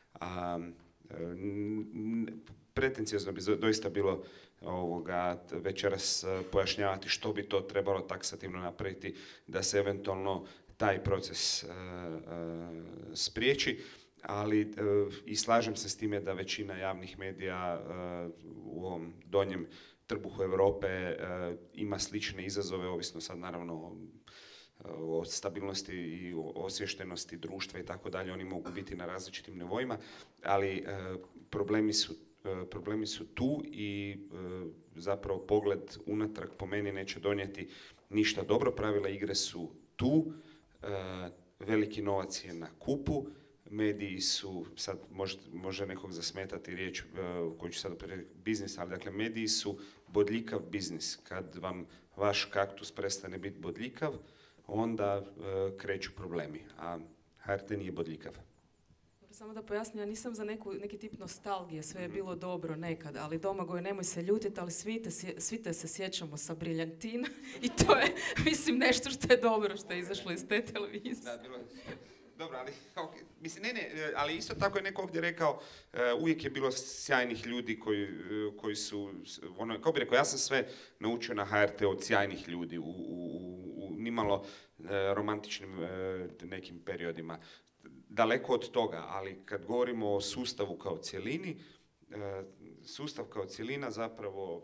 Pretencijozno bi doista bilo večeras pojašnjavati što bi to trebalo taksativno napraviti da se eventualno taj proces spriječi, ali i slažem se s time da većina javnih medija u ovom donjem trbuhu Europe ima slične izazove, ovisno sad naravno o stabilnosti i o osviještenosti društva i tako dalje, oni mogu biti na različitim nivoima, ali problemi su tu i zapravo pogled unatrag po meni neće donijeti ništa dobro. Pravila igre su tu, veliki novac je na kupu, mediji su, sad može nekog zasmetati riječ koju ću sad biznis, ali dakle mediji su bodljikav biznis. Kad vam vaš kaktus prestane biti bodljikav, onda kreću problemi, a HRT nije bodljikav. Samo da pojasnim, ja nisam za neki tip nostalgije, sve je bilo dobro nekad, ali Domagoj, nemoj se ljutiti, ali svi te se sjećamo sa Briljantina i to je, mislim, nešto što je dobro što je izašlo iz te televizije. Da, bilo je. Dobro, ali, okay. Mislim, ali isto tako je neko ovdje rekao, uvijek je bilo sjajnih ljudi koji su, kao bi rekao, ja sam sve naučio na HRT od sjajnih ljudi u nimalo romantičnim nekim periodima. Daleko od toga, ali kad govorimo o sustavu kao cjelini, sustav kao cjelina zapravo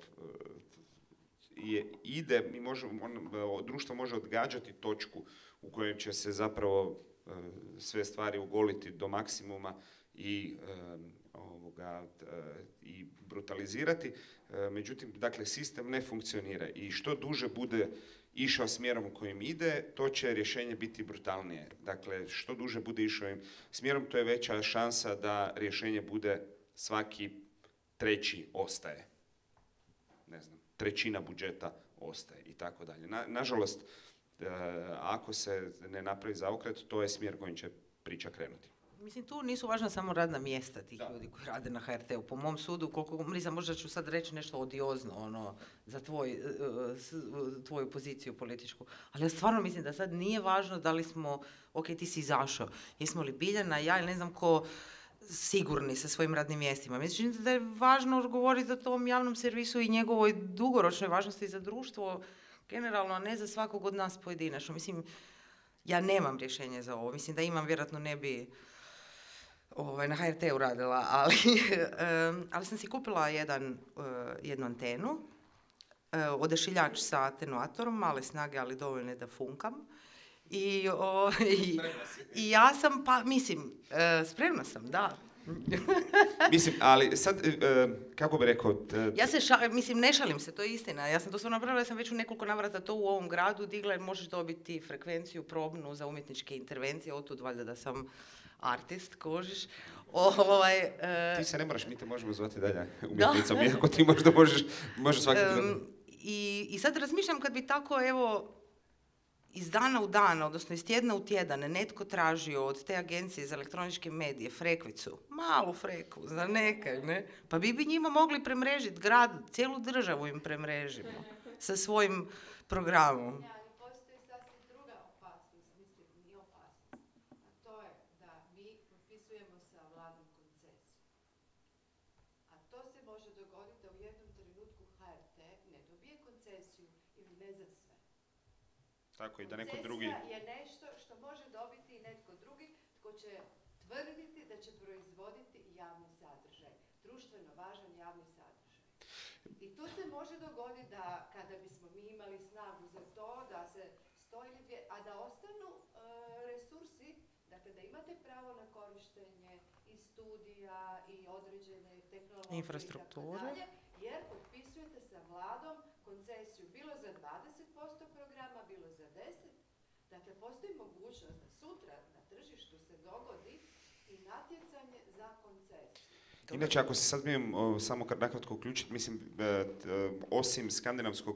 društvo može odgađati točku u kojoj će se zapravo sve stvari ugoliti do maksimuma i brutalizirati. Međutim, dakle, sistem ne funkcionira i što duže bude išao smjerom kojim ide, to će rješenje biti brutalnije. Dakle, što duže bude išao ovim smjerom, to je veća šansa da rješenje bude svaki treći ostaje. Ne znam, trećina budžeta ostaje i tako dalje. Nažalost, ako se ne napravi zaokret, to je smjer kojim će priča krenuti. Mislim, tu nisu važna samo radna mjesta tih ljudi koji rade na HRT-u. Po mom sudu, možda ću sad reći nešto odiozno za tvoju poziciju političku, ali ja stvarno mislim da sad nije važno da li smo, ok, ti si izašao, jesmo li Biljana, ja ili ne znam ko, sigurni sa svojim radnim mjestima. Mislim da je važno govoriti o tom javnom servisu i njegovoj dugoročnoj važnosti za društvo, generalno, a ne za svakog od nas pojedinačno. Mislim, ja nemam rješenje za ovo. Mislim da imam, vjerojatno ne bi na HRT-u radila, ali sam si kupila jednu antenu, odašiljač sa atenuatorom, male snage, ali dovoljne da funkam. I ja sam, pa mislim, spremna sam, da. Mislim, ali sad, kako bi rekao... Ja se mislim, ne šalim se, to je istina. Ja sam to stvarno napravila, ja sam već u nekoliko navrata to u ovom gradu digla, jer možeš dobiti frekvenciju probnu za umjetničke intervencije, otud valjda da sam artist, kožiš. Ti se ne moraš, mi te možemo zvati dalje umjetnicom, iako ti možda možeš svaki put. I sad razmišljam kad bi tako, evo, iz dana u dan, odnosno iz tjedna u tjedan, netko tražio od te agencije za elektroničke medije frekvicu, malu freku, za nekaj, ne? Pa bi njima mogli premrežiti grad, cijelu državu im premrežimo sa svojim programom. Ali postoji sasvim druga opasnost, mislim, nije opasnost, a to je da mi potpisujemo sa vladom koncesiju. A to se može dogoditi da u jednom trenutku HRT ne dobije koncesiju ili ne za sve. Tako i da neko drugi... Koncesija je nešto što može dobiti i netko drugi tko će tvrditi da će proizvoditi javni sadržaj, društveno važan javni sadržaj. I tu se može dogoditi da kada bismo mi imali snagu za to, da se 100 ili 2, a da ostanu resursi, dakle da imate pravo na korištenje i studija i određene tehnologije infrastrukture, jer potpisujete sa vladom koncesiju bilo za 20% programa, bilo za 10%. Dakle, postoji mogućnost da sutra na tržištu se dogodi i natjecanje za koncesiju. Inače, ako se sad smijem samo nakratko uključiti, mislim, osim skandinavskog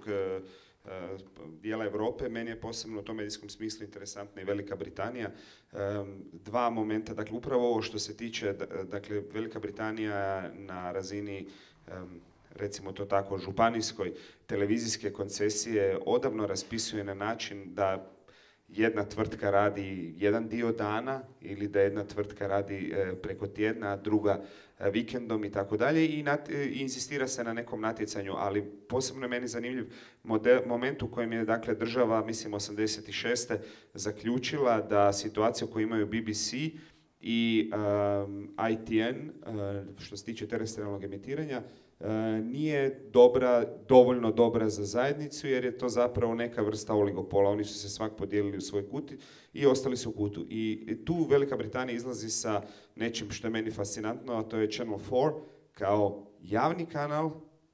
dijela Europe, meni je posebno u tom medijskom smislu interesantna i Velika Britanija. Dva momenta, dakle, upravo ovo što se tiče, dakle, Velika Britanija na razini, recimo to tako, županijskoj televizijske koncesije odavno raspisuje na način da jedna tvrtka radi jedan dio dana ili da jedna tvrtka radi preko tjedna, a druga vikendom i tako dalje i insistira se na nekom natjecanju, ali posebno je meni zanimljiv moment u kojem je, dakle, država, mislim, 86. zaključila da situacija koju imaju BBC i ITN, što se tiče terestrijalnog emitiranja, nije dovoljno dobra za zajednicu, jer je to zapravo neka vrsta oligopola. Oni su se svak podijelili u svoj kut i ostali su u kutu. I tu Velika Britanija izlazi sa nečim što je meni fascinantno, a to je Channel 4 kao javni kanal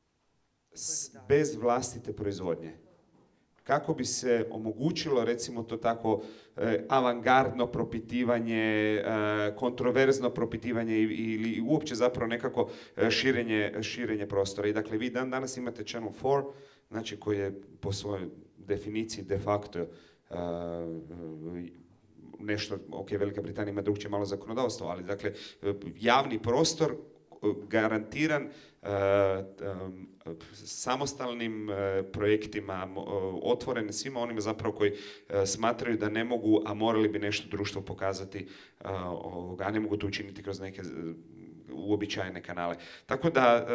bez vlastite proizvodnje. Kako bi se omogućilo, recimo to tako, avangardno propitivanje, kontroverzno propitivanje ili uopće zapravo nekako širenje prostora. I dakle, vi danas imate Channel 4, znači koji je po svojoj definiciji de facto nešto, ok, Velika Britanija ima drugčije malo zakonodavstvo, ali dakle, javni prostor garantiran samostalnim projektima, otvoren svima onima zapravo koji smatraju da ne mogu, a morali bi nešto društvo pokazati, a ne mogu to učiniti kroz neke uobičajene kanale. Tako da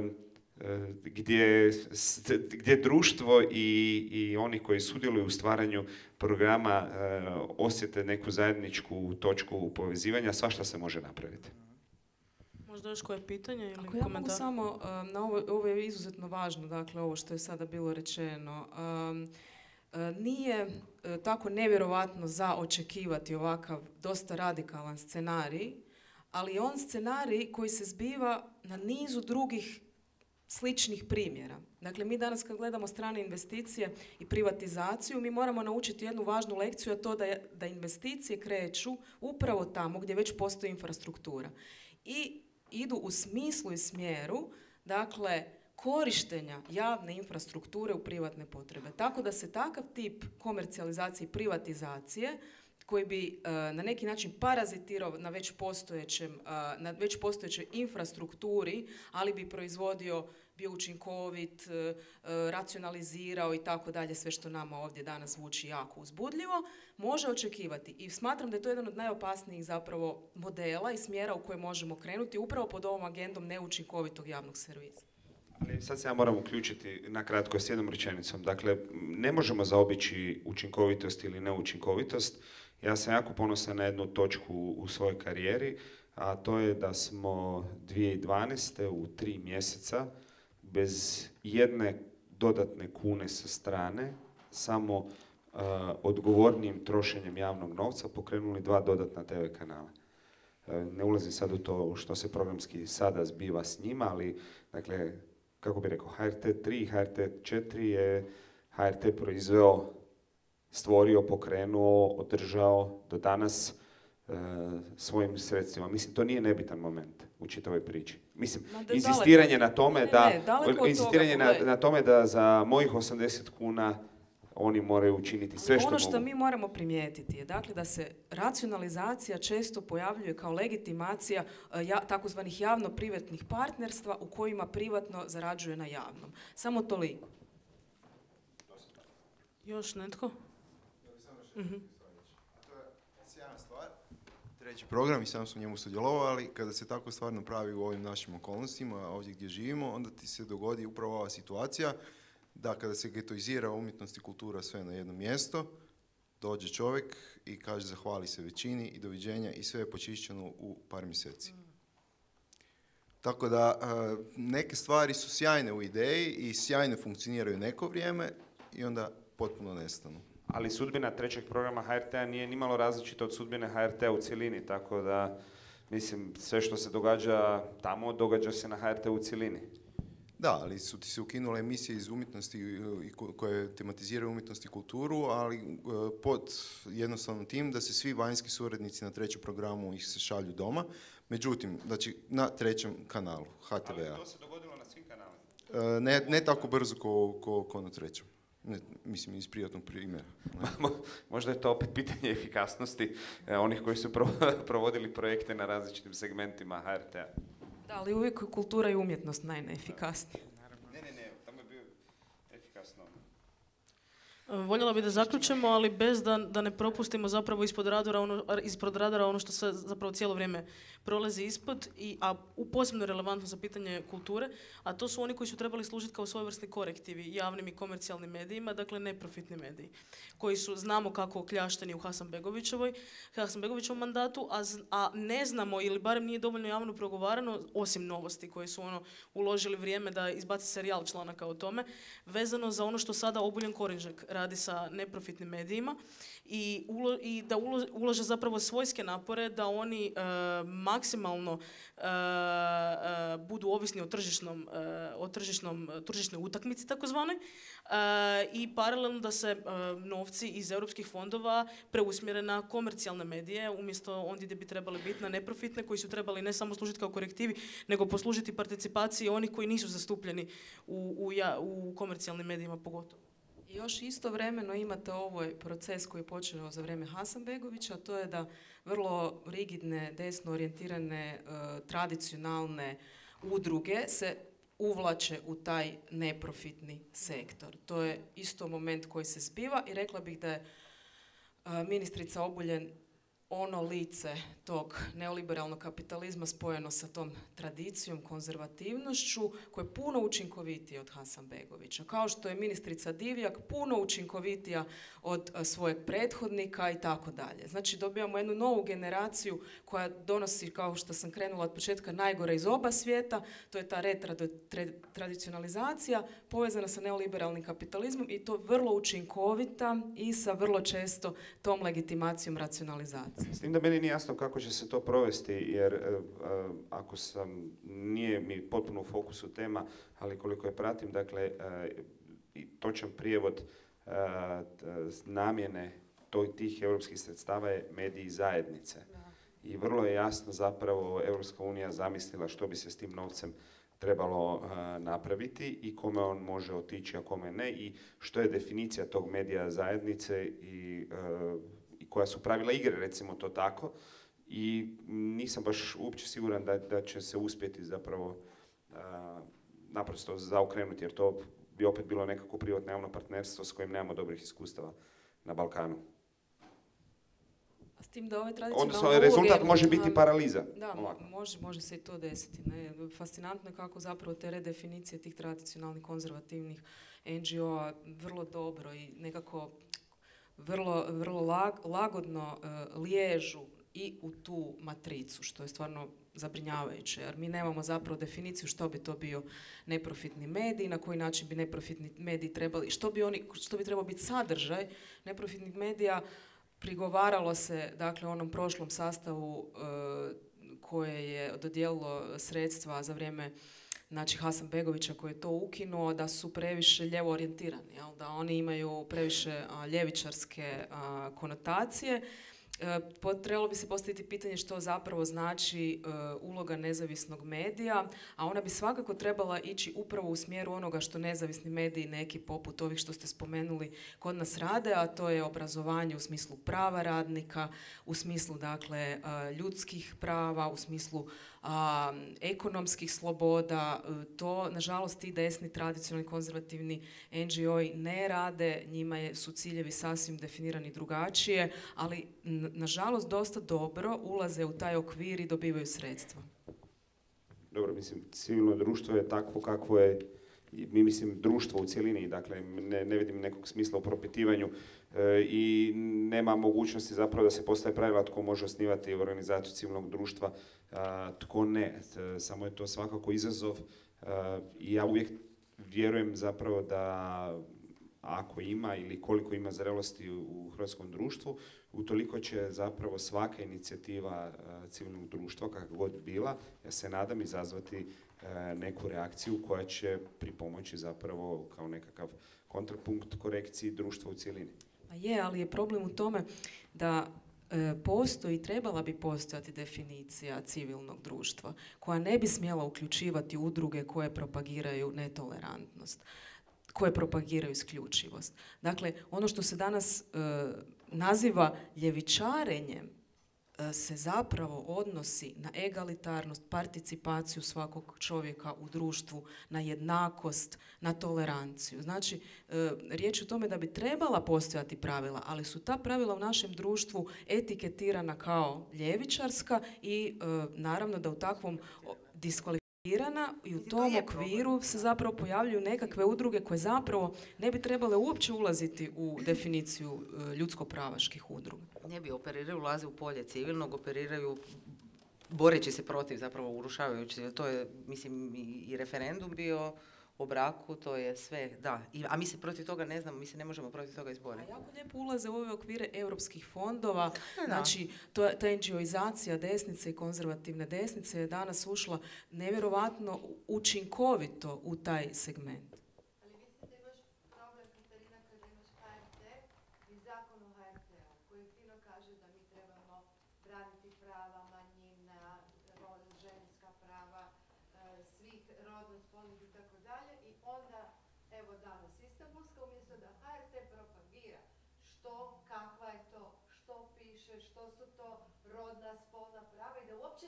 gdje društvo i oni koji sudjeluju u stvaranju programa osjete neku zajedničku točku povezivanja, svašta se može napraviti. Možda još koje pitanje ili komentar? Ako ja mogu samo, ovo je izuzetno važno, dakle, ovo što je sada bilo rečeno. Nije tako nevjerovatno za očekivati ovakav dosta radikalan scenarij, ali je on scenarij koji se zbiva na nizu drugih sličnih primjera. Dakle, mi danas kad gledamo strane investicije i privatizaciju, mi moramo naučiti jednu važnu lekciju, a to da investicije kreću upravo tamo gdje već postoji infrastruktura. I idu u smislu i smjeru, dakle, korištenja javne infrastrukture u privatne potrebe. Tako da se takav tip komercijalizacije i privatizacije, koji bi na neki način parazitirao na već postojećoj infrastrukturi, ali bi proizvodio, bio učinkovit, racionalizirao i tako dalje, sve što nama ovdje danas zvuči jako uzbudljivo, može očekivati. I smatram da je to jedan od najopasnijih zapravo modela i smjera u koje možemo krenuti upravo pod ovom agendom neučinkovitog javnog servisa. Ali sad se ja moram uključiti na kratko s jednom rečenicom. Dakle, ne možemo zaobići učinkovitost ili neučinkovitost. Ja sam jako ponosan na jednu točku u svojoj karijeri, a to je da smo 2012. u 3 mjeseca bez jedne dodatne kune sa strane, samo odgovornijim trošenjem javnog novca pokrenuli 2 dodatna TV kanala. Ne ulazim sad u to što se programski sada zbiva s njima, ali, dakle, kako bi rekao, HRT 3 i HRT 4 je HRT proizveo, stvorio, pokrenuo, održao do danas svojim sredstvima. Mislim, to nije nebitan moment u čitavoj priči. Mislim, insistiranje na tome na tome da za mojih 80 kuna oni moraju učiniti sve što mogu. Ono što mi moramo primijetiti je dakle da se racionalizacija često pojavljuje kao legitimacija takozvanih javno-privatnih partnerstva u kojima privatno zarađuje na javnom. Samo toliko. Još netko? Sjajna stvar. Treći program i sam sam u njemu sudjelovao, ali kada se tako stvar napravi u ovim našim okolnostima, ovdje gdje živimo, onda ti se dogodi upravo ova situacija da kada se getoizira umjetnost i kultura sve na jedno mjesto, dođe čovjek i kaže zahvali se većini i doviđenja i sve je počišćeno u par mjeseci. Tako da neke stvari su sjajne u ideji i sjajne funkcioniraju neko vrijeme i onda potpuno nestanu. Ali sudbina trećeg programa HRT-a nije nimalo različita od sudbine HRT-a u cjelini, tako da, mislim, sve što se događa tamo, događa se na HRT-u u cjelini. Da, ali su ti se ukinule emisije iz umjetnosti koje tematiziraju umjetnost i kulturu, ali pod jednostavno tim da se svi vanjski suradnici na trećem programu ih se šalju doma. Međutim, znači na trećem kanalu HTV-a. Ali to se dogodilo na svim kanalima? Ne tako brzo ko na trećem. Ne, mislim, iz privatnog primjera. Možda je to opet pitanje efikasnosti onih koji su provodili projekte na različitim segmentima HRT-a. Da, ali uvijek je kultura i umjetnost najefikasnija. Ne, tamo je bio efikasno. Voljela bi da zaključimo, ali bez da ne propustimo zapravo ispod radara ono što se zapravo cijelo vrijeme prolazi ispod, a posebno relevantno za pitanje kulture, a to su oni koji su trebali služiti kao svojevrsni korektivi javnim i komercijalnim medijima, dakle neprofitni mediji, koji su, znamo kako okljašteni u Hasanbegovićevom mandatu, a ne znamo, ili barem nije dovoljno javno progovarano, osim Novosti koje su uložili vrijeme da izbaci serijal članaka o tome, vezano za ono što sada Obuljen Korinžek radi sa neprofitnim medijima i da ulaže zapravo svojske napore da oni maksimalno budu ovisni o tržišnoj utakmici takozvanoj i paralelno da se novci iz europskih fondova preusmjere na komercijalne medije umjesto ondje gdje bi trebali biti na neprofitne koji su trebali ne samo služiti kao korektivi nego poslužiti participaciji onih koji nisu zastupljeni u komercijalnim medijima pogotovo. Još istovremeno imate ovaj proces koji je počeo za vrijeme Hasanbegovića, a to je da vrlo rigidne, desno orijentirane, tradicionalne udruge se uvlače u taj neprofitni sektor. To je isto moment koji se zbiva i rekla bih da je ministrica Obuljen ono lice tog neoliberalnog kapitalizma spojeno sa tom tradicijom, konzervativnošću, koja je puno učinkovitija od Hasanbegovića. Kao što je ministrica Divjak puno učinkovitija od svojeg prethodnika i tako dalje. Znači dobijamo jednu novu generaciju koja donosi, kao što sam krenula od početka, najgore iz oba svijeta. To je ta tradicionalizacija povezana sa neoliberalnim kapitalizmom i to vrlo učinkovita i sa vrlo često tom legitimacijom racionalizacije. S tim da meni nije jasno kako će se to provesti, jer ako nije mi potpuno u fokusu tema, ali koliko je pratim, dakle, točan prijevod namjene tih europskih sredstava je mediji zajednice. I vrlo je jasno zapravo Europska unija zamislila što bi se s tim novcem trebalo napraviti i kome on može otići, a kome ne, i što je definicija tog medija zajednice i koja su pravila igre, recimo to tako, i nisam baš uopće siguran da će se uspjeti zapravo naprosto zaokrenuti, jer to bi opet bilo nekako privatno javno partnerstvo s kojim nemamo dobrih iskustava na Balkanu. S tim da ove tradicionalne odnosno, rezultat može biti paraliza. Da, može se i to desiti. Ne? Fascinantno je kako zapravo te redefinicije tih tradicionalnih konzervativnih NGO-a vrlo dobro i nekako vrlo lagodno liježu i u tu matricu, što je stvarno zabrinjavajuće, jer mi nemamo zapravo definiciju što bi to bio neprofitni medij, na koji način bi neprofitni mediji trebali, što bi trebao biti sadržaj neprofitnih medija. Prigovaralo se, dakle, onom prošlom sastavu koje je dodijelilo sredstva za vrijeme, znači, Hasanbegovića, koji je to ukinuo, da su previše ljevo orijentirani, jel? Da oni imaju previše ljevičarske konotacije. Trebalo bi se postaviti pitanje što zapravo znači uloga nezavisnog medija, a ona bi svakako trebala ići upravo u smjeru onoga što nezavisni mediji, neki poput ovih što ste spomenuli, kod nas rade, a to je obrazovanje u smislu prava radnika, u smislu, dakle, ljudskih prava, u smislu ekonomskih sloboda. To, nažalost, ti desni, tradicionalni, konzervativni NGO-i ne rade, njima su ciljevi sasvim definirani drugačije, ali nažalost dosta dobro ulaze u taj okvir i dobivaju sredstva. Dobro, mislim, civilno društvo je takvo kakvo je, mislim, društvo u cjelini, dakle, ne vidim nekog smisla u propitivanju i nema mogućnosti zapravo da se postaje pravila tko može osnivati organizaciju civilnog društva, tko ne. Samo je to svakako izazov i ja uvijek vjerujem zapravo da ako ima ili koliko ima zrelosti u hrvatskom društvu, utoliko će zapravo svaka inicijativa civilnog društva, kakva god bila, ja se nadam, izazvati neku reakciju koja će pripomoći zapravo kao nekakav kontrapunkt korekciji društva u cjelini. A je, ali je problem u tome da postoji, trebala bi postojati definicija civilnog društva koja ne bi smjela uključivati udruge koje propagiraju netolerantnost, koje propagiraju isključivost. Dakle, ono što se danas naziva ljevičarenjem se zapravo odnosi na egalitarnost, participaciju svakog čovjeka u društvu, na jednakost, na toleranciju. Znači, riječ je o tome da bi trebala postojati pravila, ali su ta pravila u našem društvu etiketirana kao ljevičarska i naravno da u takvom diskvalificirana i u tom okviru se zapravo pojavljuju nekakve udruge koje zapravo ne bi trebale uopće ulaziti u definiciju ljudsko-pravaških udruga. Ne bi operiraju, ulaze u polje civilnog, operiraju boreći se protiv, zapravo urušavajući. To je, mislim, i referendum bio o braku, to je sve, da. A mi se protiv toga ne znamo, mi se ne možemo protiv toga izboriti. A jako lijepo ulaze u ove okvire europskih fondova, znači ta NGO-izacija desnice i konzervativne desnice je danas ušla nevjerovatno učinkovito u taj segment. Ali mislim da imaš problem, Katarina, kada imaš HRT i zakon o HRT-u koji fino kaže da mi trebamo braniti prava manjina, ženska prava, svih rodno-spolnih i tako dalje, i onda, evo danas Istanbulska, umjesto da HRT propagira što, kakva je to, što piše, što su to rodna, spolna prava i da uopće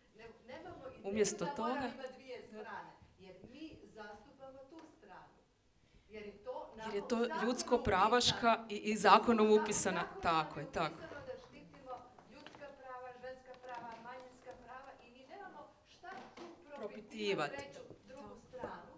nemamo ideju da mora ima dvije strane, jer mi zastupamo tu stranu. Jer je to ljudsko-pravaška i zakonom upisana. Tako je, tako. Da štitimo ljudska prava, ženska prava, manjinska prava i mi nemamo šta tu propitivati treću, drugu stranu.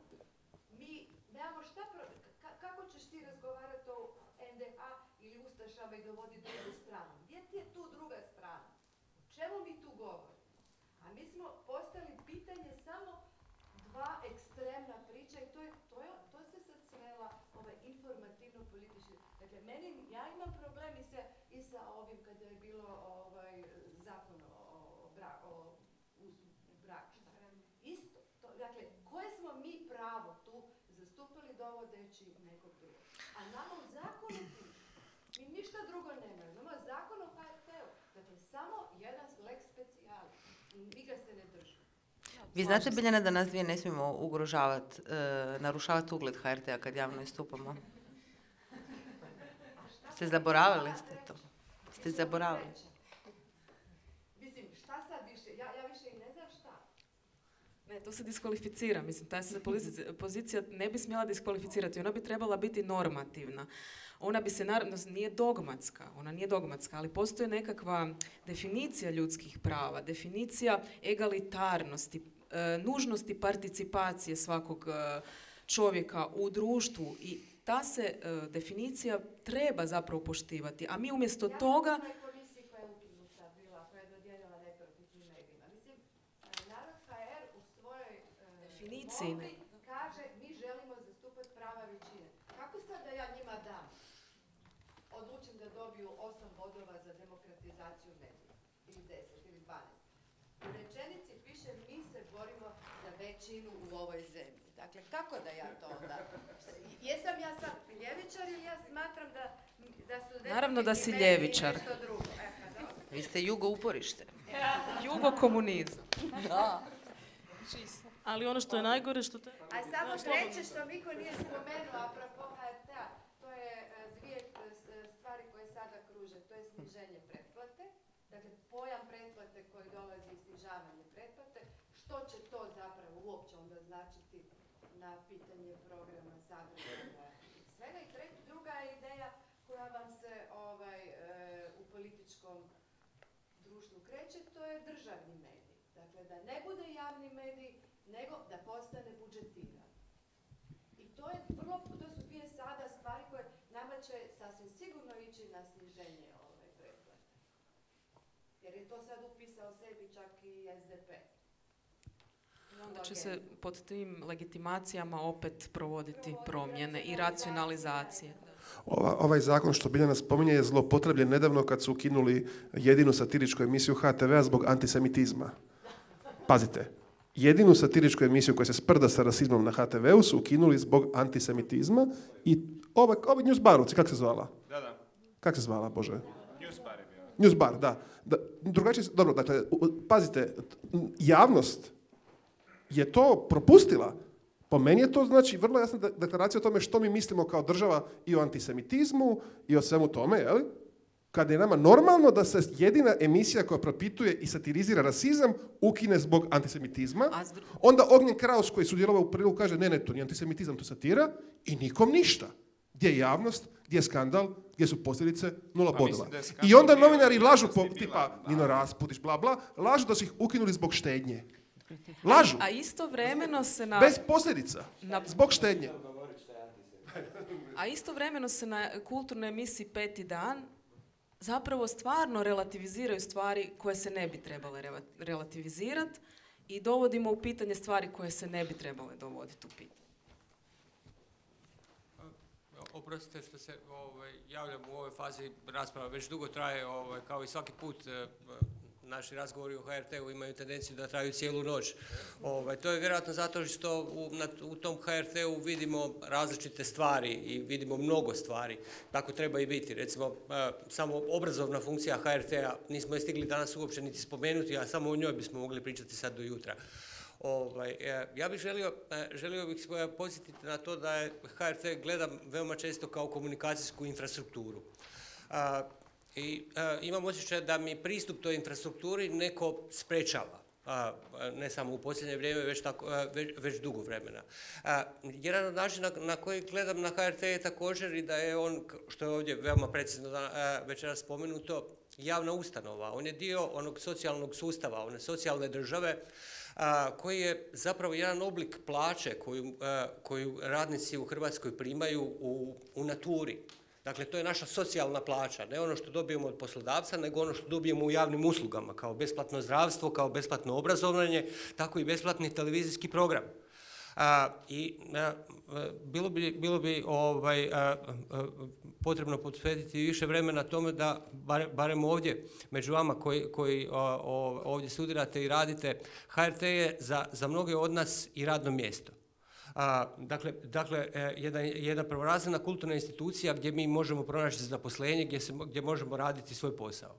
Mi nemamo šta kako ćeš ti razgovarati o NDH ili ustašama i dovoditi drugu stranu? Gdje ti je tu druga strana? O čemu mi tu govorimo? A mi smo postavili pitanje samo dva ekstremna priča i to se sad svela informativno-politički. Dakle, ja imam problem i sa ovim kada je bilo zakon o braku. Isto. Dakle, koje smo mi pravo tu zastupali dovodeći nekog drugog? A nama u zakonu piše. Mi ništa drugo nemaju. Imamo zakon o HRT-u. Dakle, samo jedan lex specialis. I mi ga se ne držimo. Vi znate, Biljana, da nas dvije ne smijemo ugrožavati, narušavati ugled HRT-a kad javno istupamo? Ste zaboravili ste to? Ste zaboravili? Mislim, šta sad više? Ja više i ne znam šta. Ne, to se diskvalificira. Mislim, ta se pozicija ne bi smjela diskvalificirati. Ona bi trebala biti normativna. Ona bi se, naravno, nije dogmatska, ali postoji nekakva definicija ljudskih prava, definicija egalitarnosti, nužnosti participacije svakog čovjeka u društvu i ta se definicija treba zapravo poštivati. A mi umjesto toga... definiciji ne. kaže mi želimo zastupati prava većine. Kako sad da ja njima dam? Odlučim da dobiju 8 bodova za demokratizaciju medija. Ili 10, ili 12. U rečenici piše mi se borimo za većinu u ovoj zemlji. Dakle, kako da ja to onda? Jesam ja sad ljevičar ili ja smatram da su Naravno da si ljevičar. nešto drugo? Vi ste jugo uporište. Jugo komunizam. Da. Ali ono što je najgore što te... A samo treće što Miko nije spomenuo, apropo HRT-a, to je dvije stvari koje sada kruže. To je sniženje pretplate, dakle pojam pretplate koji dolazi iz snižavanja pretplate. Što će to zapravo uopće onda značiti na pitanje programa, sadržaja i svega. I druga ideja koja vam se u političkom društvu kreće, to je državni medij. Dakle, da ne bude javni medij, nego da postane budžetiran. I to su dvije sada stvari koje nama će sasvim sigurno ići na sniženje pretplate. Jer je to sad upisao sebi čak i SDP. Onda će se pod tim legitimacijama opet provoditi promjene i racionalizacije. Ovaj zakon što Biljana spominje je zloupotrebljen nedavno kad su ukinuli jedinu satiričku emisiju HTV-a zbog antisemitizma. Pazite, jedinu satiričku emisiju koja se sprda sa rasizmom na HTV-u su ukinuli zbog antisemitizma i ovi Newsbarovci, kako se zvala? Da. Kako se zvala, Bože? Newsbar je bio. Newsbar, da. Drugačije, dobro, dakle, pazite, javnost je to propustila. Po meni je to znači vrlo jasna deklaracija o tome što mi mislimo kao država i o antisemitizmu i o svemu tome, jel? Kada je nama normalno da se jedina emisija koja propituje i satirizira rasizam ukine zbog antisemitizma, onda Ognjen Kraus koji sudjelovao u prilogu kaže ne, to nije antisemitizam, to satira i nikom ništa. Gdje je javnost, gdje je skandal, gdje su posljedice, 0 bodova. I onda novinari lažu, tipa Nino Raspudić, bla bla, lažu da su ih ukinuli zbog štednje. Lažu. A istovremeno se na... Bez posljedica. Zbog štednje. A istovremeno se na kulturnoj emisiji Peti dan zapravo stvarno relativiziraju stvari koje se ne bi trebale relativizirati i dovodimo u pitanje stvari koje se ne bi trebale dovoditi u pitanje. Oprostite što se javljam u ovoj fazi rasprava, već dugo traje, kao i svaki put naši razgovori o HRT-u imaju tendenciju da traju cijelu noć. To je vjerojatno zato što u tom HRT-u vidimo različite stvari i vidimo mnogo stvari. Tako treba i biti. Recimo, samo obrazovna funkcija HRT-a nismo je stigli danas uopće niti spomenuti, a samo o njoj bismo mogli pričati sad do jutra. Ja bih želio bih podsjetiti na to da je HRT gledam veoma često kao komunikacijsku infrastrukturu. I imam osjećaj da mi pristup toj infrastrukturi neko sprečava, ne samo u posljednje vrijeme, već dugo vremena. Jedan od načina na koji gledam na HRT je također i da je on, što je ovdje veoma precizno večeras spomenuto, javna ustanova. On je dio onog socijalnog sustava, one socijalne države, koji je zapravo jedan oblik plaće koju radnici u Hrvatskoj primaju u naturi. Dakle, to je naša socijalna plaća, ne ono što dobijemo od poslodavca, nego ono što dobijemo u javnim uslugama, kao besplatno zdravstvo, kao besplatno obrazovanje, tako i besplatni televizijski program. Bilo bi potrebno posvetiti više vremena tome da, barem ovdje, među vama koji ovdje studirate i radite, HRT je za mnoge od nas i radno mjesto. Dakle, jedna prvorazredna kulturna institucija gdje mi možemo pronaći zaposlenje, gdje možemo raditi svoj posao.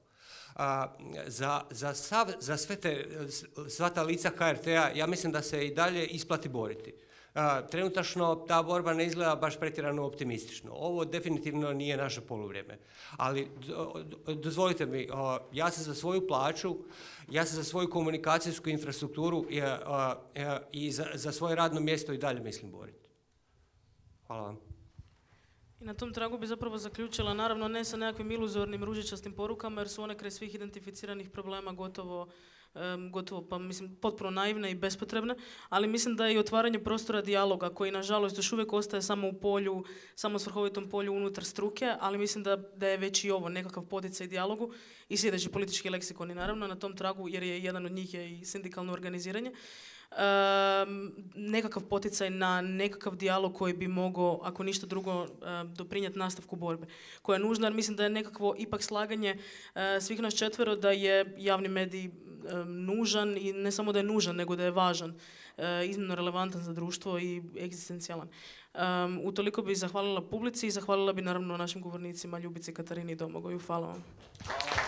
Za sva ta lica HRT-a ja mislim da se i dalje isplati boriti. Trenutačno ta borba ne izgleda baš pretjerano optimistično. Ovo definitivno nije naše poluvrijeme. Ali dozvolite mi, ja sam za svoju plaću, ja sam za svoju komunikacijsku infrastrukturu i za svoje radno mjesto i dalje mislim boriti. Hvala vam. I na tom tragu bi zapravo zaključila, naravno ne sa nekakvim iluzornim ružičastim porukama, jer su one kraj svih identificiranih problema gotovo pa mislim potpuno naivne i bespotrebne, ali mislim da je i otvaranje prostora dijaloga koji nažalost još uvijek ostaje samo u polju, samo svrhovitom polju unutar struke, ali mislim da je već i ovo nekakav poticaj dijalogu i sljedeći politički leksikoni naravno na tom tragu, jer je jedan od njih je i sindikalno organiziranje. nekakav poticaj na nekakav dijalog koji bi mogao, ako ništa drugo, doprinijeti nastavku borbe koja je nužna, jer mislim da je nekakvo ipak slaganje svih nas četvero da je javni medij nužan i ne samo da je nužan, nego da je važan, iznimno relevantan za društvo i egzistencijalan. Utoliko bih zahvalila publici i zahvalila bi naravno našim govornicima Ljubici, Katarini i Domagoju. Hvala vam.